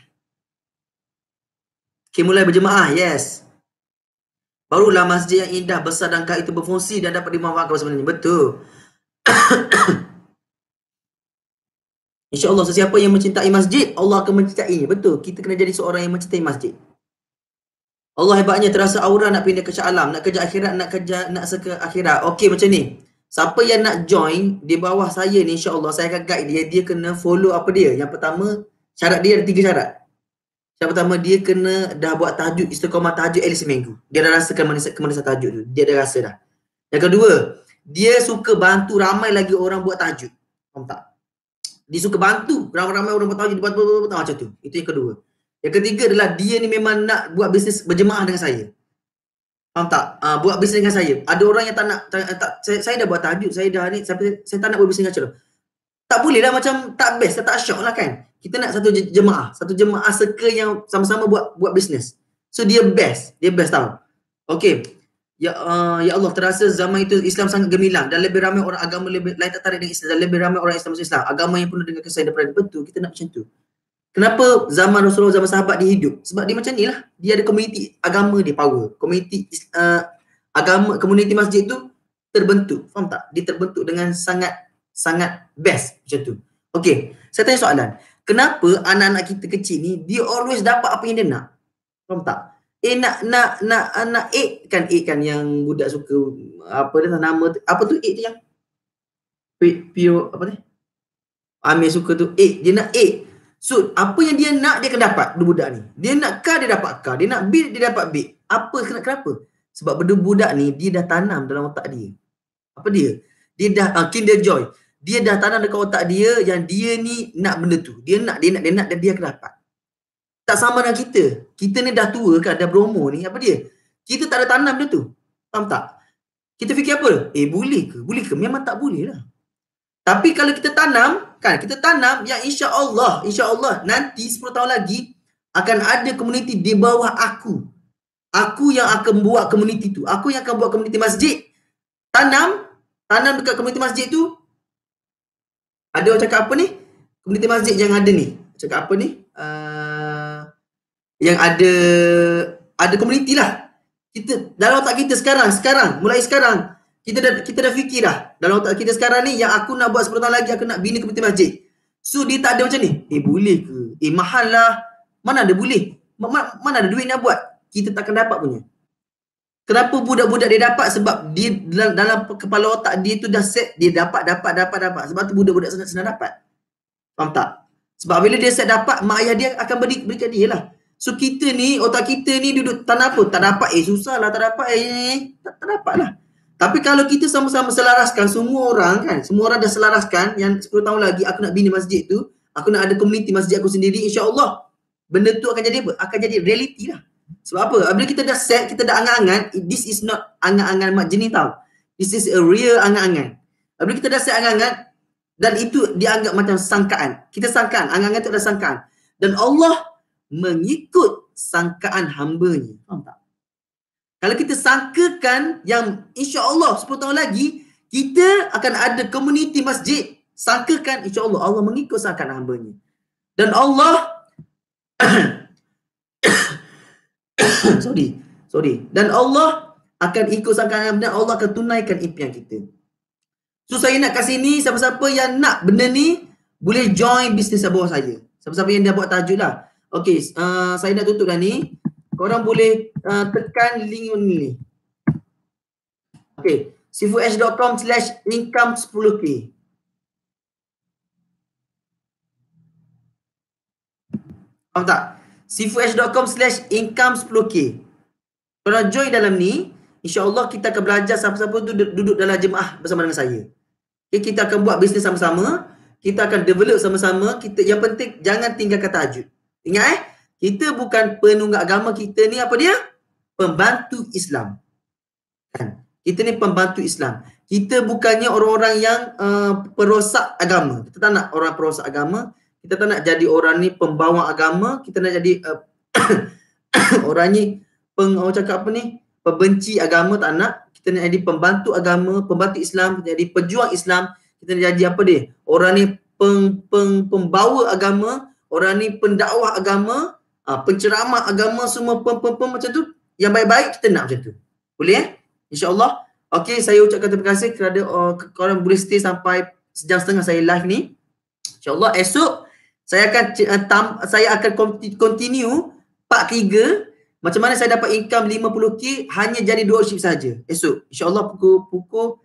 Okay, mulai berjemaah. Yes. Barulah masjid yang indah, besar dan kaya itu berfungsi dan dapat dimanfaatkan sebenarnya. Betul. InsyaAllah sesiapa yang mencintai masjid, Allah akan mencintainya. Betul. Kita kena jadi seorang yang mencintai masjid. Allah hebatnya, terasa aura nak pindah ke Shah Alam, nak kerja akhirat, nak ke akhirat. Okey, macam ni. Siapa yang nak join di bawah saya ni, insyaAllah saya akan guide dia. Dia kena follow apa dia. Yang pertama, syarat dia ada 3 syarat. Yang pertama, dia kena dah buat tahajud, istiqamah tahajud at least seminggu. Dia dah rasakan kemanisan tahajud tu. Dia dah rasa dah. Yang kedua, dia suka bantu ramai lagi orang buat tahajud. Faham tak? Dia suka bantu ramai-ramai orang buat tahajud, buat macam tu. Itu yang kedua. Yang ketiga adalah dia ni memang nak buat bisnes berjemaah dengan saya. Faham tak? Buat bisnes dengan saya. Ada orang yang tak nak, saya dah buat tahajud, saya dah ni, saya tak nak buat bisnes dengan saya. Tak boleh lah, macam tak best, tak syok lah kan. Kita nak satu jemaah circle yang sama-sama buat bisnes. So dia best tau. Okey. Ya Allah, terasa zaman itu Islam sangat gemilang dan lebih ramai orang agama lain tertarik dengan Islam dan lebih ramai orang Islam masuk Islam. Agama yang penuh dengan kasih dan peradaban. Betul, kita nak macam tu. Kenapa zaman Rasulullah, zaman sahabat dia hidup? Sebab dia macam ni lah. Dia ada komuniti agama dia power. Komuniti masjid tu terbentuk. Faham tak? Dia terbentuk dengan sangat best macam tu. Okey, saya tanya soalan. Kenapa anak-anak kita kecil ni dia always dapat apa yang dia nak? Faham tak? Nak egg kan yang budak suka apa dia nama tu, apa tu egg tu yang pio apa ni? Amir suka tu egg, dia nak egg. So apa yang dia nak dia akan dapat budak ni. Dia nak car dia dapat car, dia nak bil dia dapat bil. Kenapa? Sebab budak ni dia dah tanam dalam otak dia. Apa dia? Dia dah Kinder Joy. Dia dah tanam dekat otak dia yang dia ni nak benda tu. Dia nak dan dia akan dapat. Tak sama dengan kita. Kita ni dah tua kan, dah berumur ni. Apa dia? Kita tak ada tanam dia tu. Faham tak? Kita fikir apa? Boleh ke? Boleh ke? Memang tak boleh lah. Tapi kalau kita tanam yang insya-Allah nanti 10 tahun lagi akan ada komuniti di bawah aku. Aku yang akan buat komuniti tu. Aku yang akan buat komuniti masjid. Tanam dekat komuniti masjid tu. Ada orang cakap apa ni? Komuniti masjid yang ada ni. Cakap apa ni? Yang ada komuniti lah. Kita dalam otak kita mulai sekarang kita dah fikir dah dalam otak kita sekarang ni yang aku nak buat 10 tahun lagi aku nak bina komuniti masjid. So dia tak ada macam ni. Boleh ke? Mahal lah. Mana ada boleh? Mana ada duit nak buat? Kita takkan dapat punya. Kenapa budak-budak dia dapat? Sebab dia dalam kepala otak dia tu dah set, dia dapat. Sebab tu budak-budak senang dapat. Faham tak? Sebab bila dia set dapat, mak ayah dia akan berikan dia lah. So kita ni, otak kita ni duduk tak apa. Tak dapat, susah lah, tak dapat, tak dapat lah. Tapi kalau kita sama-sama selaraskan, semua orang dah selaraskan yang 10 tahun lagi aku nak bina masjid tu, aku nak ada komuniti masjid aku sendiri, insya-Allah benda tu akan jadi apa? Akan jadi realiti lah. Sebab apa? Bila kita dah set, kita dah angan-angan, this is not angan-angan mak jenis tau. This is a real angan-angan. Bila kita dah set angan-angan, dan itu dianggap macam sangkaan. Kita sangkaan, angan-angan tu adalah sangkaan. Dan Allah mengikut sangkaan hamba-Nya. Faham tak? Kalau kita sangkakan yang insya-Allah 10 tahun lagi, kita akan ada komuniti masjid. Sangkakan insya-Allah Allah mengikut sangkaan hamba-Nya. Dan Allah sorry. Dan Allah akan ikut sangkaan dan Allah akan tunaikan impian kita. So saya nak kat sini, siapa-siapa yang nak benda ni boleh join bisnes bawah saya. Siapa-siapa yang dah buat tajuk lah. Okey, saya nak tutup dah ni. Korang boleh tekan link ni. Okey, sifuash.com/income 10k. Faham tak? sifuash.com/income 10k. Korang join dalam ni, insya-Allah kita akan belajar siapa-siapa tu duduk dalam jemaah bersama dengan saya. Okay, kita akan buat bisnes sama-sama, kita akan develop sama-sama. Yang penting jangan tinggalkan tahajud. Ingat kita bukan penunggak agama, kita ni apa dia? Pembantu Islam. Kan? Kita ni pembantu Islam. Kita bukannya orang-orang yang perosak agama. Kita tak nak orang perosak agama. Kita tak nak jadi orang ni pembawa agama. Kita nak jadi orang ni orang cakap apa ni, pembenci agama, tak nak. Kita nak jadi pembantu agama, pembantu Islam, kita jadi pejuang Islam, kita nak jadi apa dia, orang ni pembawa agama, orang ni pendakwah agama, penceramah agama, semua macam tu. Yang baik-baik kita nak macam tu. Boleh InsyaAllah. Okey, saya ucapkan terima kasih kerana korang boleh stay sampai sejam setengah saya live ni. InsyaAllah esok saya akan continue part 3. Macam mana saya dapat income 50k hanya jadi dropship saja. Esok InsyaAllah pukul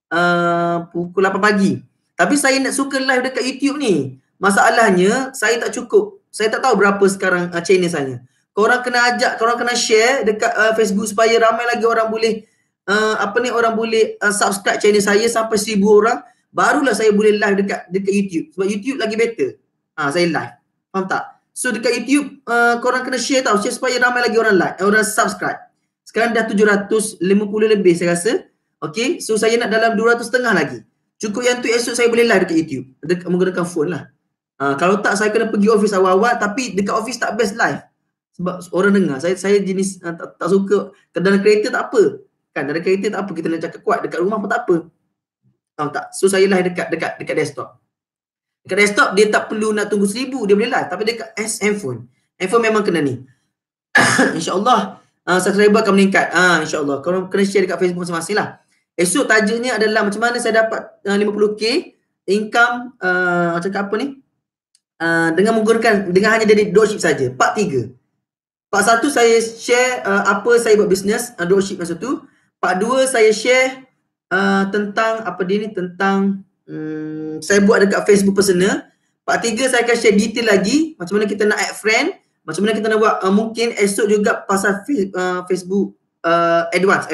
8 pagi. Tapi saya nak suka live dekat YouTube ni. Masalahnya saya tak cukup. Saya tak tahu berapa sekarang channel saya. Korang kena ajak, korang kena share dekat Facebook supaya ramai lagi orang boleh orang boleh subscribe channel saya sampai 1000 orang. Barulah saya boleh live dekat YouTube. Sebab YouTube lagi better. Saya live. Faham tak? So dekat YouTube korang kena share tau. Share supaya ramai lagi orang like, orang subscribe. Sekarang dah 750 lebih saya rasa. Okay. So saya nak dalam 200 setengah lagi. Cukup yang tu esok saya boleh live dekat YouTube. Menggunakan phone lah. Kalau tak saya kena pergi office awal-awal. Tapi dekat office tak best live. Sebab orang dengar. Saya jenis tak suka. Dalam kereta tak apa. Kan dalam kereta tak apa. Kita nak cakap kuat. Dekat rumah pun tak apa. Faham tak? So saya live dekat desktop. Dekat desktop dia tak perlu nak tunggu 1000, dia boleh live. Tapi dekat handphone memang kena ni. InsyaAllah subscriber akan meningkat. InsyaAllah. Korang kena share dekat Facebook masing-masing lah. Esok tajuknya adalah macam mana saya dapat 50k income cakap apa ni? Dengan hanya jadi dropship saja. Part 3. Part 1 saya share apa saya buat bisnes dropship masa tu. Part 2 saya share tentang apa dia ni, tentang saya buat dekat Facebook personal. Part 3 saya akan share detail lagi macam mana kita nak add friend, macam mana kita nak buat mungkin esok juga pasal Facebook advance,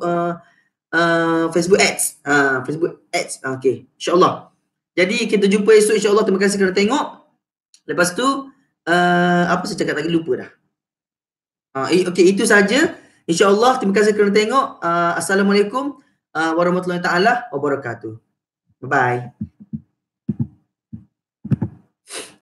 Facebook ads. Facebook ads. Okey, insya-Allah. Jadi kita jumpa esok insya-Allah. Terima kasih kerana tengok. Lepas tu apa saya cakap tadi lupa dah. Okey, itu saja. InsyaAllah. Terima kasih kerana tengok. Assalamualaikum warahmatullahi taala wabarakatuh. Bye bye.